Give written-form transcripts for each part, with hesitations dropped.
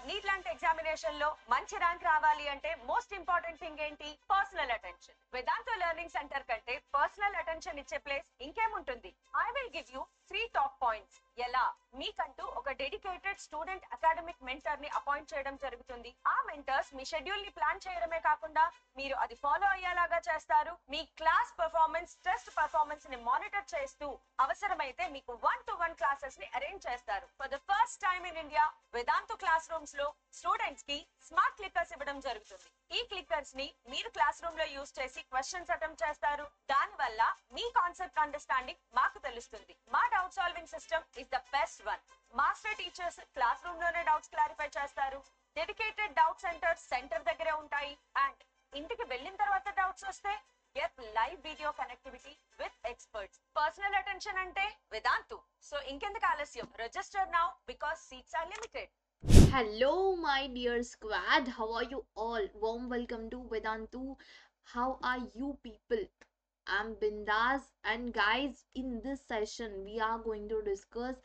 Neat లాంటి examination లో మంచి ర్యాంక్ రావాలి అంటే మోస్ట్ ఇంపార్టెంట్ థింగ్ ఏంటి? Personal attention. Vedantu learning centre కంటే పర్సనల్ అటెన్షన్ ఇచ్చే ప్లేస్ ఇంకేముంటుంది? I will give you 3 top points. ఎలా? మీకంటూ ఒక డెడికేటెడ్ స్టూడెంట్ అకాడమిక్ మెంటర్ ని అపాయింట్ చేయడం జరుగుతుంది. ఆ మెంటర్స్ మీ షెడ్యూల్ ని ప్లాన్ చేయడమే కాకుండా మీరు అది ఫాలో అయ్యేలాగా చేస్తారు. మీ క్లాస్ పర్ఫార్మెన్స్, టెస్ట్ పర్ఫార్మెన్స్ ని మానిటర్ చేస్తూ అవసరమైతే మీకు 1-to-1 క్లాసెస్ ని అరేంజ్ చేస్తారు. For the first time in India Vedantu class rooms లో స్టూడెంట్స్ కి స్మార్ట్ క్లిక్కర్స్ ఇవ్వడం జరుగుతుంది. ఈ క్లిక్కర్స్ ని మీరు క్లాస్ రూమ్ లో యూస్ చేసి క్వశ్చన్స్ అటెంప్ట్ చేస్తారు. దాని వల్ల మీ కాన్సెప్ట్ అండర్స్టాండింగ్ మాకు తెలుస్తుంది. మా doubt solving system is the best one. Master teachers class room లోనే డౌట్స్ క్లారిఫై చేస్తారు. డెడికేటెడ్ డౌట్ సెంటర్ దగ్గరే ఉంటాయి. అండ్ ఇంటికి వెళ్ళిన తర్వాత డౌట్స్ వస్తే get live video connectivity with experts. Personal attention ante Vedantu. So inkenduku alashyam, register now because seats are limited. Hello my dear squad, how are you all? Warm welcome to Vedantu. How are you people? I'm Bindas, and guys, in this session we are going to discuss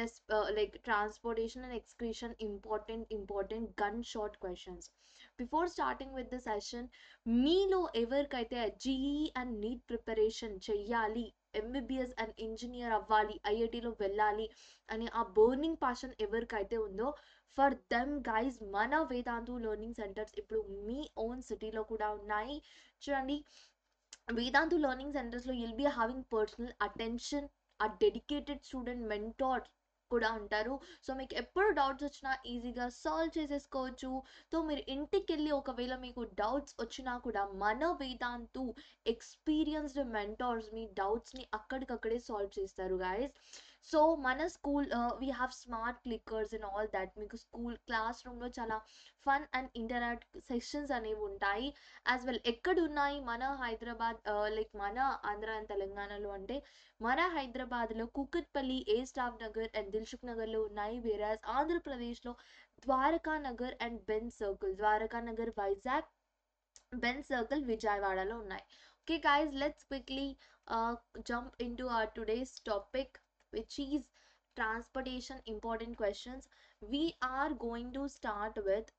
like transportation and excretion, important gunshot questions. Before starting with the session, మీలో ఎవరికైతే JEE and NEET preparation చెయ్యాలి, MBBS and engineer అవ్వాలి, ఐఐటీలో వెళ్ళాలి అని ఆ burning passion ఎవరికైతే ఉందో, ఫర్ దెమ్ గైజ్ మన వేదాంతు లెర్నింగ్ సెంటర్స్ ఇప్పుడు మీ ఓన్ సిటీలో కూడా ఉన్నాయి. చూడండి, వేదాంతు లెర్నింగ్ సెంటర్స్లో you'll be having personal attention, ఆ డెడికేటెడ్ స్టూడెంట్ మెంటార్ కూడా ఉంటారు. సో మీకు ఎప్పుడు డౌట్స్ వచ్చినా ఈజీగా సాల్వ్ చేసేసుకోవచ్చు. సో మీరు ఇంటికి వెళ్ళి ఒకవేళ మీకు డౌట్స్ వచ్చినా కూడా మన వేదాంతు ఎక్స్పీరియన్స్డ్ మెంటార్స్ మీ డౌట్స్ని అక్కడికక్కడే సాల్వ్ చేస్తారు గాయస్. సో మన school we have smart clickers and all that. మీకు స్కూల్ క్లాస్ రూమ్లో చాలా ఫన్ అండ్ ఇంటరాక్ట్ సెషన్స్ అనేవి ఉంటాయి యాజ్ వెల్. ఎక్కడ ఉన్నాయి? మన హైదరాబాద్, లైక్ మన ఆంధ్ర అండ్ తెలంగాణలో అంటే మన హైదరాబాద్లో కూకట్పల్లి, ఏ స్టాఫ్ నగర్ అండ్ దిల్సుఖ్ నగర్లో ఉన్నాయి. వేరాజ్ ఆంధ్రప్రదేశ్లో ద్వారకా నగర్ అండ్ బెన్ సర్కిల్, ద్వారకా నగర్ వైజాగ్, బెన్ సర్కిల్ విజయవాడలో ఉన్నాయి. Okay guys, let's quickly jump into our today's topic, which is transportation important questions. We are going to start with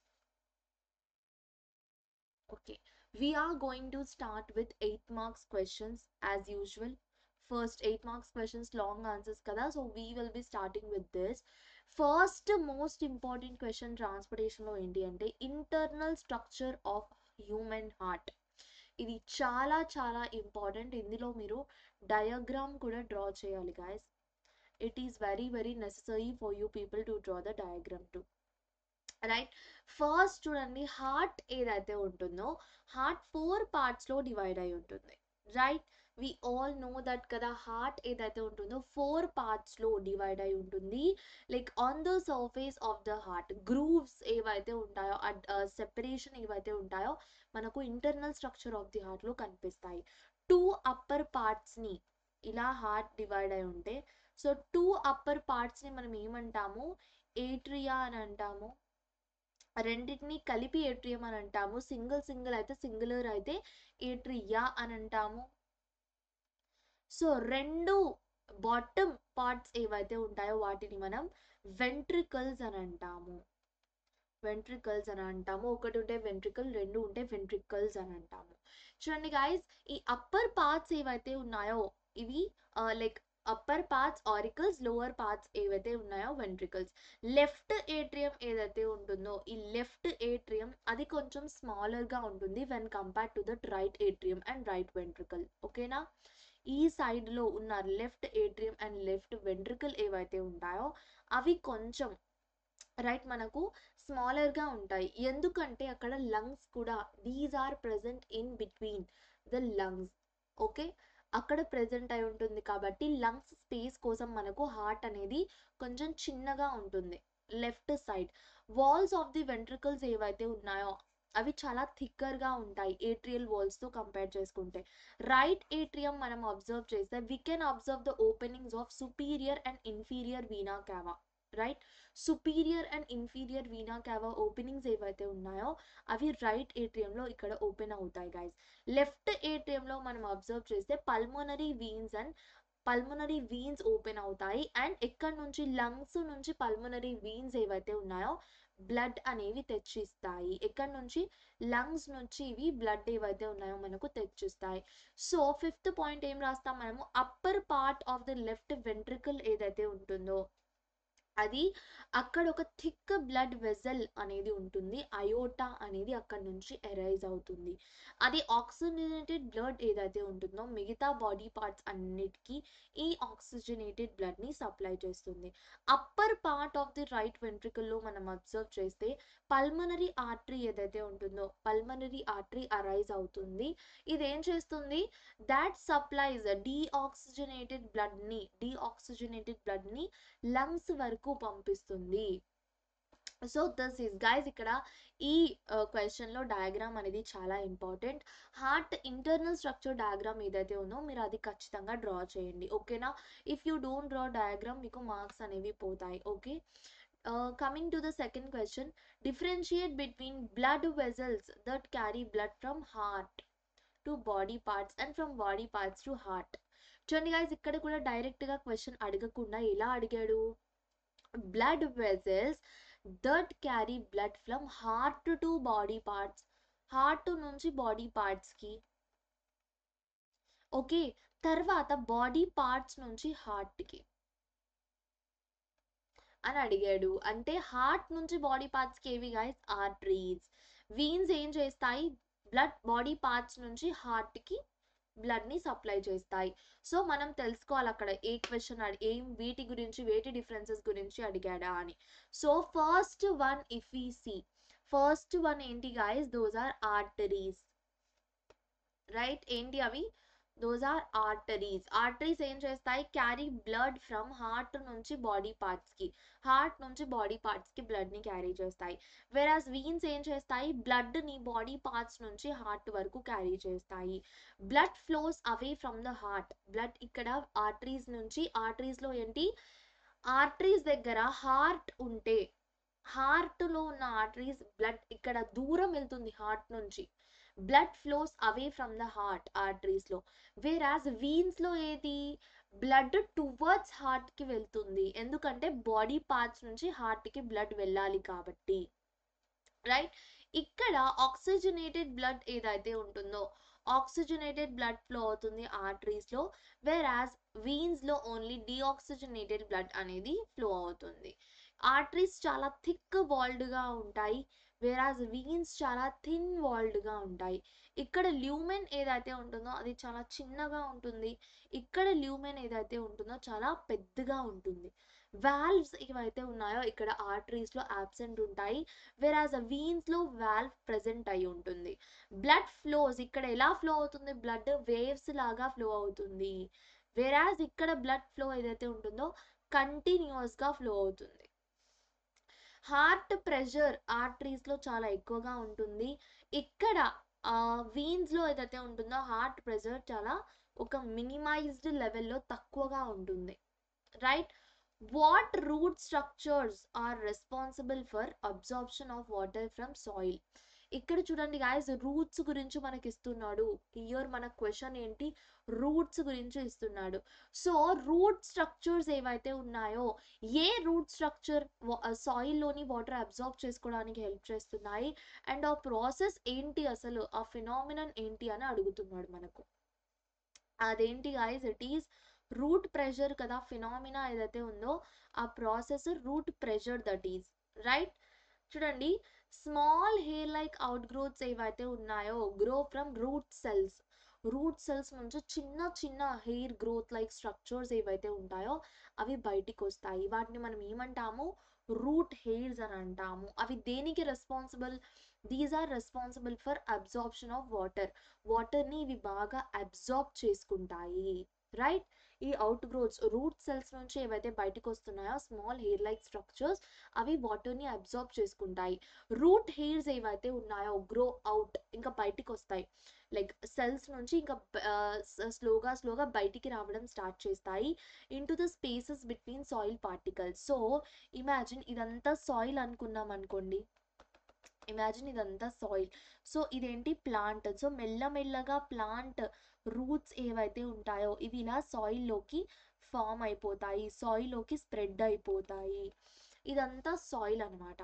we are going to start with 8 marks questions as usual. First 8 marks questions, long answers kada, so we will be starting with this. First most important question transportation lo enti ante internal structure of human heart. ఇది చాలా చాలా important. ఇందులో మీరు diagram కూడా draw చేయాలి guys. It is very necessary for you people to draw the diagram too. Right, first చూడండి, heart ఏదైతే ఉంటుందో హార్ట్ 4 పార్ట్స్లో డివైడ్ అయి ఉంటుంది. Right, we all know that కదా. హార్ట్ ఏదైతే ఉంటుందో 4 పార్ట్స్లో డివైడ్ అయి ఉంటుంది. Like on the surface of the heart grooves ఏవైతే ఉంటాయో, సెపరేషన్ ఏవైతే ఉంటాయో మనకు ఇంటర్నల్ స్ట్రక్చర్ ఆఫ్ ది హార్ట్లో కనిపిస్తాయి. 2 అప్పర్ పార్ట్స్ని ఇలా హార్ట్ డివైడ్ అయి ఉంటే, సో 2 అప్పర్ పార్ట్స్ని మనం ఏమంటాము? ఏట్రియా అని అంటాము. రెండింటిని కలిపి ఏట్రియం అని అంటాము. సింగిల్ అయితే సింగులర్ అయితే ఏట్రియా అని అంటాము. సో 2 బాటమ్ పార్ట్స్ ఏవైతే ఉంటాయో వాటిని మనం వెంట్రికల్స్ అని అంటాము. ఒకటి ఉంటే వెంట్రికల్, 2 ఉంటే వెంట్రికల్స్ అని అంటాము. చూడండి గాయస్, ఈ అప్పర్ పార్ట్స్ ఏవైతే ఉన్నాయో ఇవి like upper parts auricles, lower parts ఏవైతే ఉన్నాయో వెంట్రికల్స్. లెఫ్ట్ ఏట్రియం ఏదైతే ఉంటుందో ఈ లెఫ్ట్ ఏట్రియం అది కొంచెం స్మాలర్గా ఉంటుంది when compared to that right atrium and right ventricle. ఓకేనా? ఈ సైడ్లో ఉన్న left atrium and left ventricle ఏవైతే ఉంటాయో అవి కొంచెం రైట్ మనకు స్మాలర్గా ఉంటాయి. ఎందుకంటే అక్కడ లంగ్స్ కూడా, these are present in between the lungs. Okay, అక్కడ ప్రెజెంట్ అయి ఉంటుంది కాబట్టి లంగ్స్ స్పేస్ కోసం మనకు హార్ట్ అనేది కొంచెం చిన్నగా ఉంటుంది. Left side walls of the ventricles ఏవైతే ఉన్నాయో అవి చాలా థిక్కర్గా ఉంటాయి ఏట్రియల్ వాల్స్తో కంపేర్ చేసుకుంటే. రైట్ ఏట్రియం మనం అబ్జర్వ్ చేస్తే we can observe the openings of superior and inferior vena cava. Right, superior and inferior vena cava openings ఏవైతే ఉన్నాయో అవి రైట్ ఏట్రియంలో ఇక్కడ ఓపెన్ అవుతాయి గైస్. లెఫ్ట్ ఏట్రియంలో మనం అబ్జర్వ్ చేస్తే పల్మోనరీ వీన్స్ ఓపెన్ అవుతాయి. అండ్ ఎక్కడ నుంచి లంగ్స్ నుంచి పల్మోనరీ వీన్స్ ఏవైతే ఉన్నాయో బ్లడ్ అనేవి తెచ్చిస్తాయి. ఎక్కడి నుంచి? లంగ్స్ నుంచి ఇవి బ్లడ్ ఏవైతే ఉన్నాయో మనకు తెచ్చిస్తాయి. సో ఫిఫ్త్ పాయింట్ ఏం రాస్తాం మనము? Upper part of the left ventricle ఏదైతే ఉంటుందో అది అక్కడ ఒక థిక్ బ్లడ్ వెజల్ అనేది ఉంటుంది, అయోటా అనేది అక్కడ నుంచి ఎరైజ్ అవుతుంది. అది ఆక్సిజనేటెడ్ బ్లడ్ ఏదైతే ఉంటుందో మిగతా బాడీ పార్ట్స్ అన్నిటికీ ఈ ఆక్సిజనేటెడ్ బ్లడ్ ని సప్లై చేస్తుంది. Upper part of the right ventricle లో మనం అబ్జర్వ్ చేస్తే పల్మనరీ ఆర్టరీ ఏదైతే ఉంటుందో పల్మనరీ ఆర్టరీ అరైజ్ అవుతుంది. ఇది ఏం చేస్తుంది? దాట్ సప్లైస్ డీఆక్సిజనేటెడ్ బ్లడ్ ని లంగ్స్ వరకు పంపిస్తుంది. సో దిస్ ఈస్ గైస్, ఇక్కడ ఈ క్వశ్చన్ లో డయాగ్రామ్ అనేది చాలా important. Heart internal structure diagram ఏదైతే ఉందో మీరు అది ఖచ్చితంగా డ్రా చేయండి, ఓకేనా? If you don't draw diagram మీకు మార్క్స్ అనేవి పోతాయి, okay? Coming to the second question, differentiate between blood vessels that carry blood from heart to body parts and from body parts to heart. చూడండి guys, ఇక్కడ కూడా direct గా question అడగకుండా ఎలా అడిగాడు? blood vessels that carry blood from heart to body parts, heart నుంచి body parts కి, okay, తర్వాత బాడీ పార్ట్స్ నుంచి హార్ట్ కి అని అడిగాడు. అంటే హార్ట్ నుంచి బాడీ పార్ట్స్ కి ఏవి గైస్? ఆర్టరీస్. వీన్స్ ఏం చేస్తాయి? బ్లడ్ బాడీ పార్ట్స్ నుంచి హార్ట్ కి బ్లడ్ ని సప్లై చేస్తాయి. సో మనం తెలుసుకోవాలి అక్కడ ఏ క్వశ్చన్ ఏం వీటి గురించి, వేటి డిఫరెన్సెస్ గురించి అడిగాడా అని. So first one if we see, first one ఏంటి guys? Those are arteries, right? ఏంటి అవి? Those are arteries. ఆర్టరీస్ ఏం చేస్తాయి? క్యారీ బ్లడ్ ఫ్రమ్ హార్ట్ నుంచి బాడీ పార్ట్స్ కి, హార్ట్ నుంచి బాడీ పార్ట్స్ కి బ్లడ్ ని క్యారీ చేస్తాయి. వెరాస్ వీన్స్ ఏం చేస్తాయి? బ్లడ్ ని బాడీ పార్ట్స్ నుంచి హార్ట్ వరకు క్యారీ చేస్తాయి. Blood flows away from the heart. Blood ఇక్కడ ఆర్టరీస్ నుంచి, ఆర్టరీస్ లో ఏంటి? ఆర్టరీస్ దగ్గర హార్ట్ ఉంటే, హార్ట్ లో ఉన్న ఆర్టరీస్ బ్లడ్ ఇక్కడ దూరం వెళ్తుంది హార్ట్ నుంచి, blood flows away from the heart arteries లో. వేరాజ్ వీన్స్ లో ఏది? బ్లడ్ టువర్డ్స్ హార్ట్ కి వెళ్తుంది, ఎందుకంటే బాడీ పార్ట్స్ నుంచి హార్ట్ కి బ్లడ్ వెళ్ళాలి కాబట్టి, రైట్? ఇక్కడ ఆక్సిజనేటెడ్ బ్లడ్ ఏదైతే ఉంటుందో ఆక్సిజనేటెడ్ బ్లడ్ ఫ్లో అవుతుంది ఆర్టరీస్ లో, వేరాజ్ వీన్స్ లో ఓన్లీ డీఆక్సిజనేటెడ్ బ్లడ్ అనేది ఫ్లో అవుతుంది. ఆర్టరీస్ చాలా థిక్ వాల్డ్ గా ఉంటాయి, వేరాజ్ వీన్స్ చాలా థిన్ వాల్డ్ గా ఉంటాయి. ఇక్కడ ల్యూమెన్ ఏదైతే ఉంటుందో అది చాలా చిన్నగా ఉంటుంది, ఇక్కడ ల్యూమెన్ ఏదైతే ఉంటుందో చాలా పెద్దగా ఉంటుంది. వాల్వ్స్ ఏవైతే ఉన్నాయో ఇక్కడ ఆర్టరీస్ లో అబ్సెంట్ ఉంటాయి, వేరాజ్ వీన్స్ లో వాల్వ్ ప్రెసెంట్ అయి ఉంటుంది. బ్లడ్ ఫ్లోస్ ఇక్కడ ఎలా ఫ్లో అవుతుంది? బ్లడ్ వేవ్స్ లాగా ఫ్లో అవుతుంది, వేరాజ్ ఇక్కడ బ్లడ్ ఫ్లో ఏదైతే ఉంటుందో కంటిన్యూస్ గా ఫ్లో అవుతుంది. హార్ట్ ప్రెషర్ ఆర్టరీస్ లో చాలా ఎక్కువగా ఉంటుంది, ఇక్కడ వీన్స్ లో ఏదైతే ఉంటుందో హార్ట్ ప్రెషర్ చాలా ఒక మినిమైజ్డ్ లెవెల్లో తక్కువగా ఉంటుంది, right? What root structures are responsible for absorption of water from soil? ఇక్కడ చూడండి గాయస్, రూట్స్ గురించి మనకి ఇస్తున్నాడు. హియర్ మన క్వశ్చన్ ఏంటి? రూట్స్ గురించి ఇస్తున్నాడు. సో రూట్ స్ట్రక్చర్స్ ఏవైతే ఉన్నాయో, ఏ రూట్ స్ట్రక్చర్ సాయిల్ లోని వాటర్ అబ్జార్బ్ చేసుకోవడానికి హెల్ప్ చేస్తున్నాయి, అండ్ ఆ ప్రాసెస్ ఏంటి, అసలు ఆ ఫినామినన్ ఏంటి అని అడుగుతున్నాడు మనకు. అదేంటి guys? It is root pressure కదా. ఫినామినా ఏదైతే ఉందో ఆ process root pressure, that is right. చూడండి, small hair like outgrowths ఏవైతే ఉన్నాయో grow from root cells. Root cells నుంచి చిన్న చిన్న హెయిర్ గ్రోత్ లైక్ స్ట్రక్చర్స్ ఏవైతే ఉంటాయో అవి బయటికి వస్తాయి. వాటిని మనం ఏమంటాము? రూట్ హెయిర్స్ అని అంటాము. అవి దేనికి responsible? These are responsible for absorption of water. Water ని ఇవి బాగా అబ్జార్బ్ చేసుకుంటాయి, రైట్? ఈ అవుట్ గ్రోత్స్ రూట్ సెల్స్ నుంచి ఏవైతే బయటకు వస్తున్నాయో స్మాల్ హెయిర్ లైక్ స్ట్రక్చర్స్, అవి వాటర్ ని అబ్జార్బ్ చేసుకుంటాయి. రూట్ హెయిర్స్ ఏవైతే ఉన్నాయో గ్రో అవుట్, ఇంకా బయటికి వస్తాయి, లైక్ సెల్స్ నుంచి ఇంకా స్లోగా బయటికి రావడం స్టార్ట్ చేస్తాయి into the spaces between soil particles. So imagine ఇదంతా సాయిల్ అనుకున్నాం అనుకోండి, ఇమాజిన్ ఇదంతా సాయిల్. సో ఇదేంటి? ప్లాంట్. సో మెల్లమెల్లగా ప్లాంట్ రూట్స్ ఏవైతే ఉంటాయో ఇవి ఇలా సాయిల్ లోకి ఫామ్ అయిపోతాయి, సాయిల్ లోకి స్ప్రెడ్ అయిపోతాయి. ఇదంతా సాయిల్ అన్నమాట.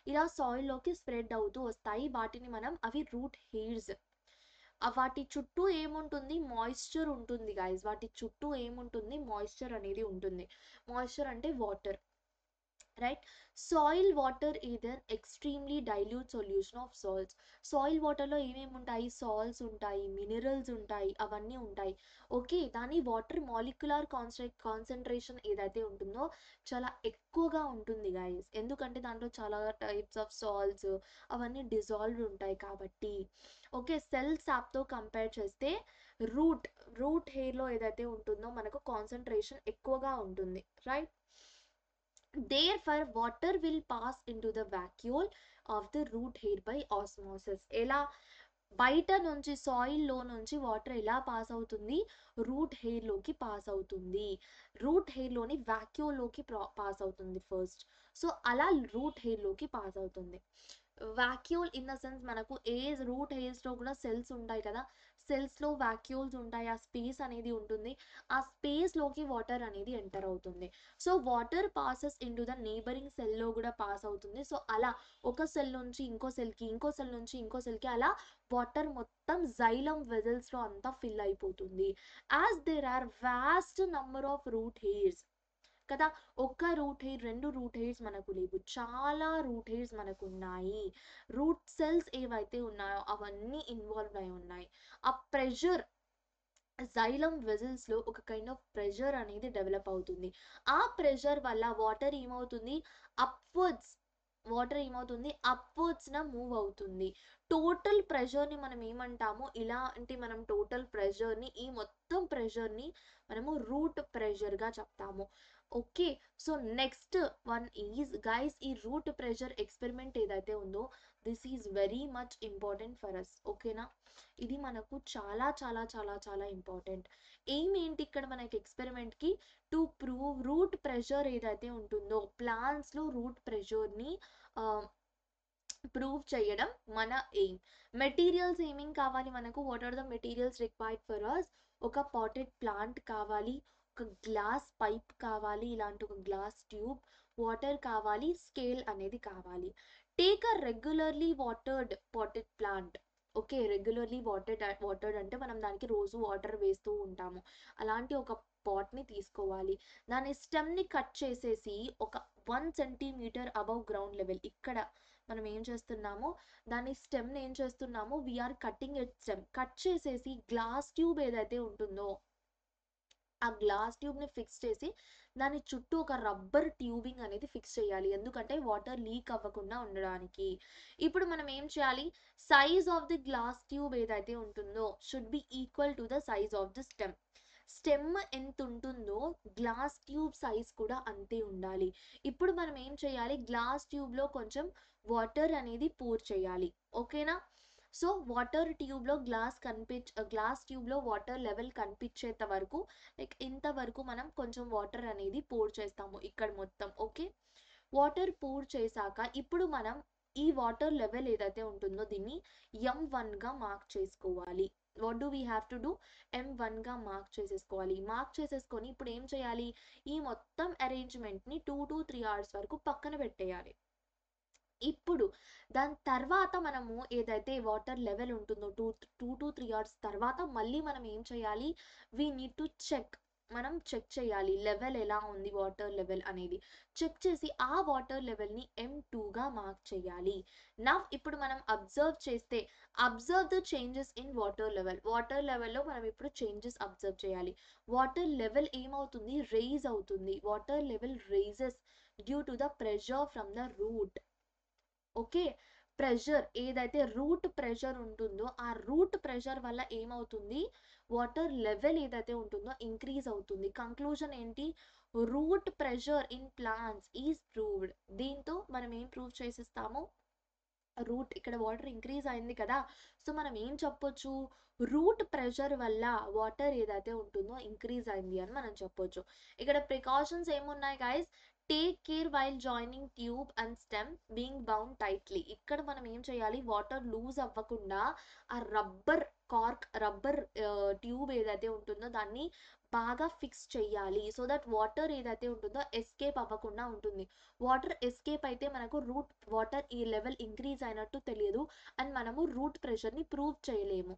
ఇలా సాయిల్లోకి స్ప్రెడ్ అవుతూ వస్తాయి. వాటిని మనం అవి రూట్ హెయిర్స్. వాటి చుట్టూ ఏముంటుంది, మాయిశ్చర్ ఉంటుంది గైస్. వాటి చుట్టూ ఏముంటుంది, మాయిశ్చర్ అనేది ఉంటుంది. మాయిశ్చర్ అంటే water, right? Soil water is an extremely dilute solution of salts. Soil వాటర్లో ఏమేమి ఉంటాయి, సాల్ట్స్ ఉంటాయి, మినరల్స్ ఉంటాయి, అవన్నీ ఉంటాయి. ఓకే, దాని వాటర్ మాలిక్యులర్ కాన్సన్ట్రేషన్ ఏదైతే ఉంటుందో చాలా ఎక్కువగా ఉంటుంది గైస్. ఎందుకంటే దాంట్లో చాలా టైప్స్ ఆఫ్ సాల్ట్స్ అవన్నీ డిజాల్వ్డ్ ఉంటాయి కాబట్టి. ఓకే, సెల్ సాప్తో కంపేర్ చేస్తే రూట్ హెయిర్లో ఏదైతే ఉంటుందో మనకు కాన్సన్ట్రేషన్ ఎక్కువగా ఉంటుంది, right? Therefore, water will pass into the vacuole of the root hair by osmosis. ఎలా బయట నుంచి సాయిల్లో నుంచి వాటర్ ఎలా పాస్ అవుతుంది, రూట్ హెయిర్లోకి పాస్ అవుతుంది. రూట్ హెయిర్లోని వాక్యూల్లోకి పాస్ అవుతుంది ఫస్ట్. సో అలా రూట్ హెయిర్లోకి పాస్ అవుతుంది. వాక్యూల్ ఇన్ ద సెన్స్ మనకు రూట్ హెయిర్స్లో కూడా సెల్స్ ఉంటాయి కదా, సెల్స్లో వాక్యూల్స్ ఉంటాయి. ఆ స్పేస్ అనేది ఉంటుంది. ఆ స్పేస్లోకి వాటర్ అనేది ఎంటర్ అవుతుంది. So water passes into the neighbouring సెల్లో కూడా పాస్ అవుతుంది. సో అలా ఒక సెల్ నుంచి ఇంకో సెల్కి, ఇంకో సెల్ నుంచి ఇంకో సెల్కి అలా వాటర్ మొత్తం జైలం వెజల్స్లో అంతా ఫిల్ అయిపోతుంది. As there are vast number of root hairs కదా. ఒక్క రూట్ హెయిర్, 2 రూట్ హెయిర్స్ మనకు లేవు, చాలా రూట్ హెయిర్స్ మనకు ఉన్నాయి. రూట్ సెల్స్ ఏవైతే ఉన్నాయో అవన్నీ ఇన్వాల్వ్ అయి ఉన్నాయి. ఆ ప్రెషర్ జైలం వెజల్స్ లో ఒక కైండ్ ఆఫ్ ప్రెషర్ అనేది డెవలప్ అవుతుంది. ఆ ప్రెషర్ వల్ల వాటర్ ఏమవుతుంది, అప్వర్డ్స్ న మూవ్ అవుతుంది. టోటల్ ప్రెషర్ ని మనం ఏమంటాము, ఇలాంటి మనం టోటల్ ప్రెషర్ ని, ఈ మొత్తం ప్రెషర్ ని మనము రూట్ ప్రెషర్ గా చెప్తాము. Okay, so next one is guys, ఈ రూట్ ప్రెషర్ ఎక్స్పెరిమెంట్ ఏదైతే ఉందో this is very much important for us. ఓకేనా, ఇది మనకు చాలా చాలా చాలా చాలా ఇంపార్టెంట్. ఏంటి ఇక్కడ మనకి ఎక్స్పెరిమెంట్ కి, టు ప్రూవ్ రూట్ ప్రెషర్ ఏదైతే ఉంటుందో ప్లాంట్స్ లో రూట్ ప్రెషర్ ని ప్రూవ్ చేయడం మన ఎయిమ్. మెటీరియల్స్ ఏమేం కావాలి మనకు, what are the materials required for us? ఒక పాటెడ్ ప్లాంట్ కావాలి, ఒక గ్లాస్ పైప్ కావాలి, ఇలాంటి ఒక గ్లాస్ ట్యూబ్, వాటర్ కావాలి, స్కేల్ అనేది కావాలి. Take a regularly watered potted plant. Okay, regularly watered అంటే మనం దానికి రోజు వాటర్ వేస్తూ ఉంటాము. అలాంటి ఒక పాట్ని తీసుకోవాలి. దాని స్టెమ్ని కట్ చేసేసి ఒక 1 సెంటీమీటర్ అబవ్ గ్రౌండ్ లెవెల్, ఇక్కడ మనం ఏం చేస్తున్నాము, దాని స్టెమ్ని ఏం చేస్తున్నాము, we are cutting it stem, cut చేసేసి గ్లాస్ ట్యూబ్ ఏదైతే ఉంటుందో ఆ గ్లాస్ ట్యూబ్ ని ఫిక్స్ చేసి దాని చుట్టూ ఒక రబ్బర్ ట్యూబింగ్ అనేది ఫిక్స్ చేయాలి. ఎందుకంటే వాటర్ లీక్ అవ్వకుండా ఉండడానికి. ఇప్పుడు మనం ఏం చేయాలి, size of the glass tube ఏదైతే ఉంటుందో should be equal to the size of the stem. Stem ఎంత ఉంటుందో గ్లాస్ ట్యూబ్ సైజ్ కూడా అంతే ఉండాలి. ఇప్పుడు మనం ఏం చేయాలి, గ్లాస్ ట్యూబ్ లో కొంచెం వాటర్ అనేది పూర్ చేయాలి. ఓకేనా, సో వాటర్ ట్యూబ్ లో గ్లాస్ ట్యూబ్ లో వాటర్ లెవెల్ కనిపించేంత వరకు, లైక్ ఇంతవరకు మనం కొంచెం వాటర్ అనేది పోర్ చేస్తాము ఇక్కడ మొత్తం. ఓకే, వాటర్ పోర్ చేశాక ఇప్పుడు మనం ఈ వాటర్ లెవెల్ ఏదైతే ఉంటుందో దీన్ని M1 గా మార్క్ చేసుకోవాలి. What do we have to do, M1 గా మార్క్ చేసేసుకోవాలి. మార్క్ చేసేసుకొని ఇప్పుడు ఏం చేయాలి, ఈ మొత్తం అరేంజ్మెంట్ ని 2 to 3 hours వరకు పక్కన పెట్టేయాలి. ఇప్పుడు దాని తర్వాత మనము ఏదైతే వాటర్ లెవెల్ ఉంటుందో 2 to 3 hours తర్వాత మళ్ళీ మనం ఏం చేయాలి, వీ నీడ్ టు మనం చెక్ చేయాలి లెవెల్ ఎలా ఉంది, వాటర్ లెవెల్ అనేది చెక్ చేసి ఆ వాటర్ లెవెల్ ని M2 గా మార్క్ చేయాలి. ఇప్పుడు మనం observe the changes in water level. Water లెవెల్లో మనం ఇప్పుడు చేంజెస్ అబ్జర్వ్ చేయాలి. వాటర్ లెవెల్ ఏమవుతుంది, రైజ్ అవుతుంది. Water level rises due to the pressure from the root. Okay, pressure ఏదైతే రూట్ ప్రెషర్ ఉంటుందో ఆ రూట్ ప్రెషర్ వల్ల ఏమవుతుంది, వాటర్ లెవెల్ ఏదైతే ఉంటుందో ఇంక్రీజ్ అవుతుంది. కంక్లూజన్ ఏంటి, root pressure in plants is proved. దీంతో మనం ఏం ప్రూవ్ చేసేస్తాము, రూట్ ఇక్కడ వాటర్ ఇంక్రీజ్ అయింది కదా, సో మనం ఏం చెప్పొచ్చు, రూట్ ప్రెషర్ వల్ల వాటర్ ఏదైతే ఉంటుందో ఇంక్రీజ్ అయింది అని మనం చెప్పొచ్చు. ఇక్కడ ప్రికాషన్స్ ఏమున్నాయి guys, take care while joining tube and stem being bound tightly. ఇక్కడ మనం ఏం చేయాలి, వాటర్ లూజ్ అవ్వకుండా ఆ రబ్బర్ ట్యూబ్ ఏదైతే ఉంటుందో దాన్ని బాగా ఫిక్స్ చేయాలి. సో దట్ వాటర్ ఏదైతే ఉంటుందో ఎస్కేప్ అవ్వకుండా ఉంటుంది. వాటర్ ఎస్కేప్ అయితే మనకు రూట్ వాటర్ ఈ లెవెల్ ఇంక్రీజ్ అయినట్టు తెలియదు అండ్ మనము రూట్ ప్రెషర్ని ప్రూవ్ చేయలేము.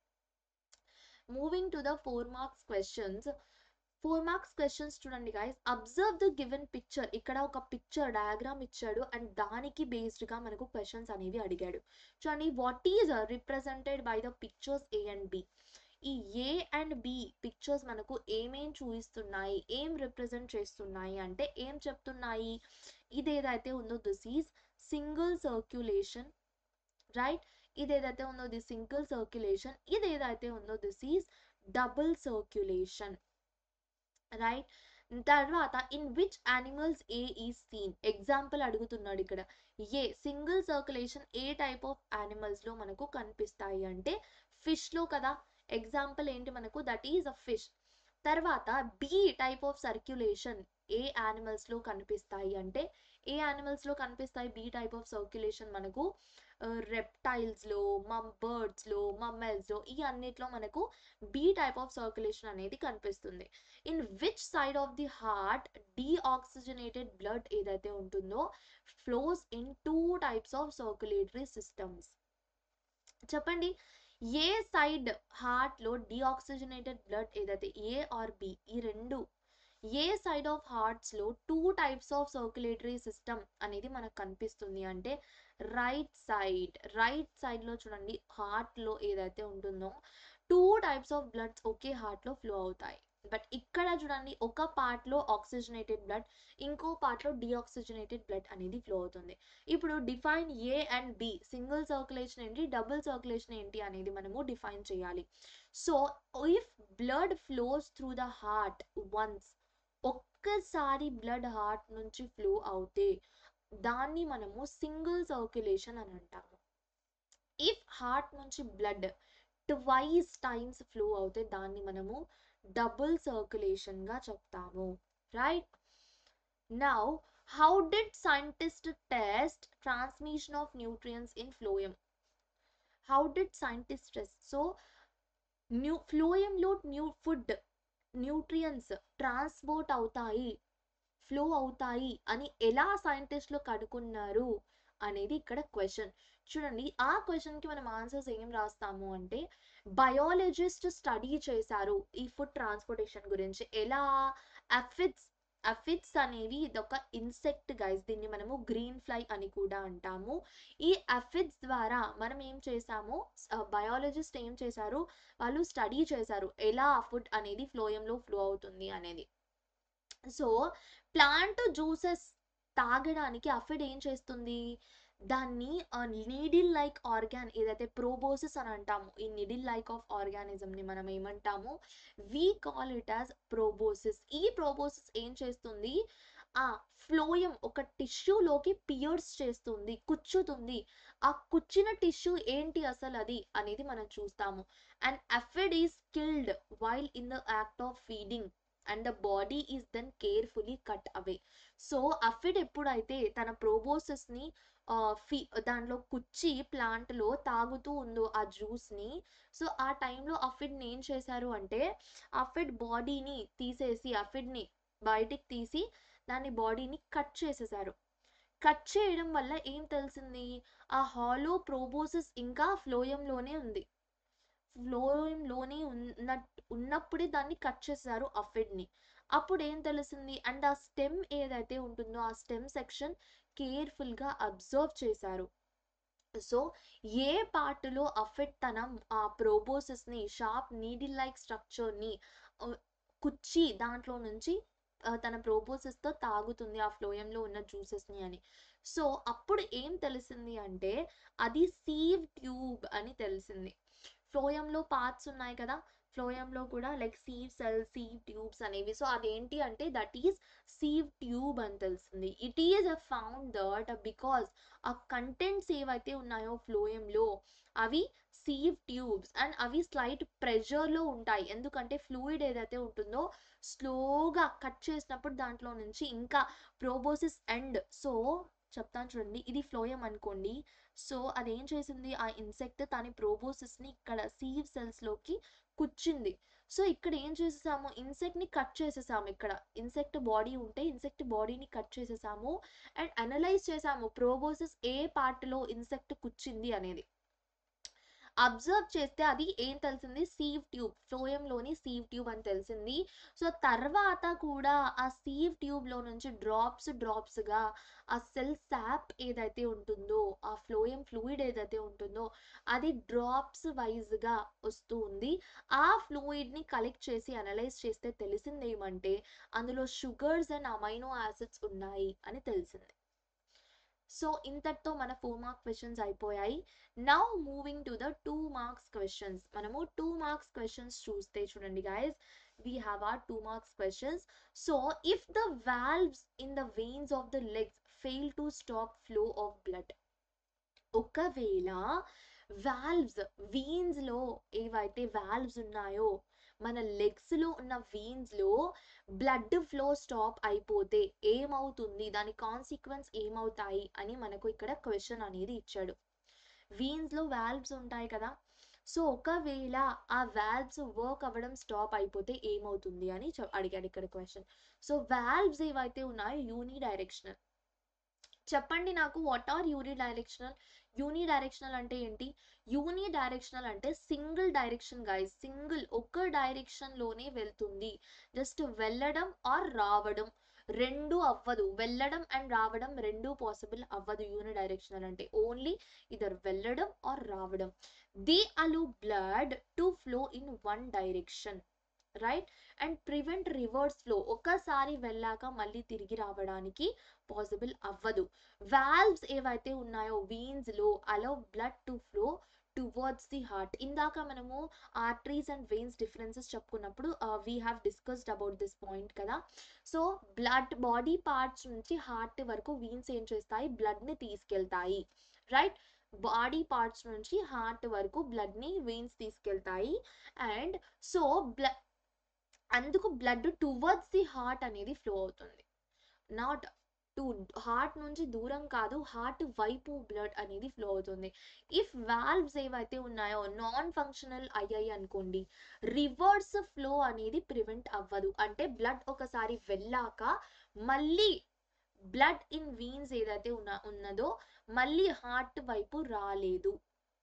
Moving to the 4 marks questions. 4 marks questions చూడండి guys. Observe the given picture. ఇక్కడ ఒక పిక్చర్ డయాగ్రామ్ ఇచ్చాడు అండ్ దానికి బేస్డ్ గా మనకు క్వశ్చన్స్ అనేవి అడిగాడు. చూడండి, what is represented by the pictures A and B. ఈ ఏ అండ్ బి పిక్చర్స్ మనకు ఏమేం చూపిస్తున్నాయి, ఏం రిప్రజెంట్ చేస్తున్నాయి అంటే ఏం చెప్తున్నాయి, ఇదేదైతే ఉందో this is single circulation, right. ఇదేదైతే ఉందో ది సింగిల్ సర్క్యులేషన్, ఇదేదైతే ఉందో this is double circulation, right. తర్వాత in which animals A is seen. Example అడుగుతున్నాడు ఇక్కడ. ఏ సింగిల్ సర్క్యులేషన్ ఏ టైప్ ఆఫ్ యానిమల్స్ లో మనకు కనిపిస్తాయి అంటే ఫిష్ లో కదా. ఎగ్జాంపుల్ ఏంటి మనకు, దట్ ఈజ్ అ ఫిష్. తర్వాత బి టైప్ ఆఫ్ సర్క్యులేషన్ ఏ యానిమల్స్ లో కనిపిస్తాయి అంటే ఏ యానిమల్స్ లో కనిపిస్తాయి బి టైప్ ఆఫ్ సర్క్యులేషన్ మనకు రెప్టైల్స్ లో, బర్డ్స్ లో, మమ్మల్స్ లో, ఈ అన్నిట్లో మనకు బి టైప్ ఆఫ్ సర్క్యులేషన్ అనేది కనిపిస్తుంది. In which side of the heart deoxygenated blood ఏదైతే ఉంటుందో flows in 2 types of circulatory systems. చెప్పండి, ఏ సైడ్ హార్ట్ లో డీఆక్సిజనేటెడ్ బ్లడ్ ఏదైతే ఏ ఆర్ బి, ఈ రెండు ఏ సైడ్ ఆఫ్ హార్ట్స్ లో 2 టైప్స్ ఆఫ్ సర్క్యులేటరీ సిస్టమ్ అనేది మనకు కనిపిస్తుంది అంటే రైట్ సైడ్ లో చూడండి, హార్ట్ లో ఏదైతే ఉంటుందో 2 టైప్స్ ఆఫ్ బ్లడ్స్ ఒకే హార్ట్ లో ఫ్లో అవుతాయి. బట్ ఇక్కడ చూడండి, ఒక పార్ట్ లో ఆక్సిజనేటెడ్ బ్లడ్, ఇంకో పార్ట్ లో డిఆక్సిజనేటెడ్ బ్లడ్ అనేది ఫ్లో అవుతుంది. ఇప్పుడు define A and B, single circulation ఏంటి, డబుల్ సర్క్యులేషన్ ఏంటి అనేది మనము డిఫైన్ చేయాలి. So if blood flows through the heart once, ఒక్కసారి బ్లడ్ హార్ట్ నుంచి ఫ్లో అవుతే దాన్ని మనము సింగిల్ సర్క్యులేషన్ అని అంటాము. ఇఫ్ హార్ట్ నుంచి బ్లడ్ ట్వైస్ టైమ్స్ ఫ్లో అవుతే దాన్ని మనము డబుల్ సర్క్యులేషన్ గా చెప్తాము, right. Now how did scientist test transmission of nutrients in phloem. How did scientist test, so ఫ్లోయంలో ఫుడ్ న్యూట్రియంట్స్ ట్రాన్స్పోర్ట్ అవుతాయి, ఫ్లో అవుతాయి అని ఎలా సైంటిస్టులు కనుక్కున్నారు అనేది ఇక్కడ క్వశ్చన్. చూడండి, ఆ క్వశ్చన్ కి మనం ఆన్సర్స్ ఏం రాస్తాము అంటే బయాలజిస్ట్ స్టడీ చేశారు ఈ ఫుడ్ ట్రాన్స్పోర్టేషన్ గురించి. ఎలా, అఫిడ్స్ అనేవి ఇదొక ఇన్సెక్ట్ గైస్, దీన్ని మనము గ్రీన్ ఫ్లై అని కూడా అంటాము. ఈ అఫిడ్స్ ద్వారా మనం ఏం చేసాము, బయాలజిస్ట్ ఏం చేశారు, వాళ్ళు స్టడీ చేశారు ఎలా ఫుడ్ అనేది ఫ్లోయంలో ఫ్లో అవుతుంది అనేది. సో ప్లాంట్ జ్యూసెస్ తాగడానికి అఫిడ్ ఏం చేస్తుంది, దాన్ని నీడిల్ లైక్ ఆర్గాన్ ఏదైతే ప్రోబోసిస్ అని అంటాము, ఈ నీడిల్ లైక్ ఆఫ్ ఆర్గానిజం ని మనం ఏమంటాము, we call it as proboscis. ఈ ప్రోబోసిస్ ఏం చేస్తుంది, ఆ ఫ్లోయం ఒక టిష్యూలోకి పియర్స్ చేస్తుంది, కుచ్చుతుంది. ఆ కుచ్చిన టిష్యూ ఏంటి అసలు అది అనేది మనం చూస్తాము. And aphid is killed while in the act of feeding and the body is then carefully cut away. So aphid ఎప్పుడైతే తన ప్రోబోసిస్ ని దాంట్లో కుచ్చి ప్లాంట్ లో తాగుతూ ఉందో ఆ జ్యూస్ ని, సో ఆ టైంలో అఫిడ్ ని ఏం చేశారు అంటే అఫిడ్ బాడీని తీసేసి, అఫిడ్ ని బయటికి తీసి దాని బాడీని కట్ చేసేసారు. కట్ చేయడం వల్ల ఏం తెలిసింది, ఆ హాలో ప్రోబోసిస్ ఇంకా ఫ్లోయంలోనే ఉంది, ఫ్లోయంలోనే ఉన్నప్పుడే దాన్ని కట్ చేశారు అఫిడ్ ని. అప్పుడు ఏం తెలిసింది, అండ్ ఆ స్టెమ్ ఏదైతే ఉంటుందో ఆ స్టెమ్ సెక్షన్ కేర్ఫుల్ గా అబ్జర్వ్ చేశారు. సో ఏ పార్ట్ లో అఫిడ్ తన ఆ ప్రోబోసిస్ ని, షార్ప్ నీడిల్ లైక్ స్ట్రక్చర్ ని కుచ్చి దాంట్లో నుంచి తన ప్రోబోసిస్ తో తాగుతుంది ఆ ఫ్లోయంలో ఉన్న జ్యూసెస్ ని అని. సో అప్పుడు ఏం తెలిసింది అంటే అది సీవ్ ట్యూబ్ అని తెలిసింది. ఫ్లోయంలో పార్ట్స్ ఉన్నాయి కదా, ఫ్లోయంలో కూడా like sieve cells, sieve tubes అనేవి. సో అదేంటి అంటే దట్ ఈస్ సీవ్ ట్యూబ్ అని తెలిసింది. It is a found that because ఆ కంటెంట్స్ ఏవైతే ఉన్నాయో ఫ్లోయంలో అవి సీవ్ ట్యూబ్స్ అండ్ అవి స్లైట్ ప్రెషర్ లో ఉంటాయి. ఎందుకంటే ఫ్లూయిడ్ ఏదైతే ఉంటుందో స్లోగా కట్ చేసినప్పుడు దాంట్లో నుంచి ఇంకా ప్రోబోసిస్ ఎండ్. సో చెప్తాను చూడండి, ఇది ఫ్లోయం అనుకోండి. సో అదేం చేసింది, ఆ ఇన్సెక్ట్ తన ప్రోబోసిస్ని ఇక్కడ సీవ్ సెల్స్లోకి కుచ్చింది. సో ఇక్కడ ఏం చేసేసాము, ఇన్సెక్ట్ని కట్ చేసేసాము. ఇక్కడ ఇన్సెక్ట్ బాడీ ఉంటే ఇన్సెక్ట్ బాడీని కట్ చేసేసాము అండ్ అనలైజ్ చేసాము ప్రోబోసిస్ ఏ పార్ట్లో ఇన్సెక్ట్ కుచ్చింది అనేది. అబ్జర్వ్ చేస్తే అది ఏం తెలిసింది, సీవ్ ట్యూబ్, ఫ్లోయంలోని సీవ్ ట్యూబ్ అని తెలిసింది. సో తర్వాత కూడా ఆ సీవ్ ట్యూబ్లో నుంచి డ్రాప్స్గా ఆ సెల్ సాప్ ఏదైతే ఉంటుందో, ఆ ఫ్లోయం ఫ్లూయిడ్ ఏదైతే ఉంటుందో అది డ్రాప్స్ వైజ్గా వస్తూ ఉంది. ఆ ఫ్లూయిడ్ని కలెక్ట్ చేసి అనలైజ్ చేస్తే తెలిసింది ఏమంటే అందులో షుగర్స్ అండ్ అమైనో యాసిడ్స్ ఉన్నాయి అని తెలిసింది. సో ఇంతటితో మన 4 మార్క్ క్వశ్చన్స్ అయిపోయాయి. Now moving to the 2 marks questions. మనము 2 మార్క్స్ క్వశ్చన్స్ చూస్తే చూడండి guys, we have our 2 marks questions. So if the valves in the veins of the legs fail to stop flow of blood, ఒకవేళ valves veins లో ఏవైతే valves ఉన్నాయో మన legs లో ఉన్న వీన్స్ లో బ్లడ్ ఫ్లో స్టాప్ అయిపోతే ఏమవుతుంది, దాని కాన్సిక్వెన్స్ ఏమవుతాయి అని మనకు ఇక్కడ క్వశ్చన్ అనేది ఇచ్చాడు. వీన్స్ లో వాల్వ్స్ ఉంటాయి కదా, సో ఒకవేళ ఆ వాల్వ్స్ వర్క్ అవ్వడం స్టాప్ అయిపోతే ఏమవుతుంది అని అడిగాడు ఇక్కడ క్వశ్చన్. సో వాల్వ్స్ ఏవైతే ఉన్నాయో యూని డైరెక్షనల్. చెప్పండి నాకు, what are unidirectional? Unidirectional అంటే ఏంటి? యూని డైరెక్షనల్ అంటే సింగిల్ డైరెక్షన్ గైస్, సింగిల్ ఒక డైరెక్షన్ లోనే వెళ్తుంది. జస్ట్ వెళ్ళడం ఆర్ రావడం రెండు అవ్వదు. వెళ్ళడం అండ్ రావడం రెండు పాసిబుల్ అవ్వదు యూని డైరెక్షనల్ అంటే. ఓన్లీ ఇదర్ వెళ్ళడం ఆర్ రావడం. They allow blood to flow in one direction, right, and prevent reverse flow. ఒక్కసారి వెళ్ళాక మళ్ళీ తిరిగి రావడానికి పాసిబుల్ అవ్వదు. వాల్వ్స్ ఏవైతే ఉన్నాయో వీన్స్ లో allow blood to flow towards the heart. ఇందాక మనము ఆర్టరీస్ అండ్ వెయిన్స్ డిఫరెన్సెస్ చెప్పుకున్నప్పుడు we have discussed about this point కదా. సో బ్లడ్ బాడీ పార్ట్స్ నుంచి హార్ట్ వరకు వీన్స్ ఏం చేస్తాయి, బ్లడ్ ని తీసుకెళ్తాయి, రైట్. బాడీ పార్ట్స్ నుంచి హార్ట్ వరకు బ్లడ్ ని వెయిన్స్ తీసుకెళ్తాయి. అండ్ సో అందుకు బ్లడ్ టువర్డ్స్ ది హార్ట్ అనేది ఫ్లో అవుతుంది. నాట్ టు హార్ట్ నుంచి దూరం కాదు, హార్ట్ వైపు బ్లడ్ అనేది ఫ్లో అవుతుంది. ఇఫ్ వాల్వ్స్ ఏవైతే ఉన్నాయో నాన్ ఫంక్షనల్ అయ్యాయి అనుకోండి, రివర్స్ ఫ్లో అనేది ప్రివెంట్ అవ్వదు. అంటే బ్లడ్ ఒకసారి వెళ్ళాక మళ్ళీ బ్లడ్ ఇన్ వీన్స్ ఏదైతే ఉన్నదో మళ్ళీ హార్ట్ వైపు రాలేదు,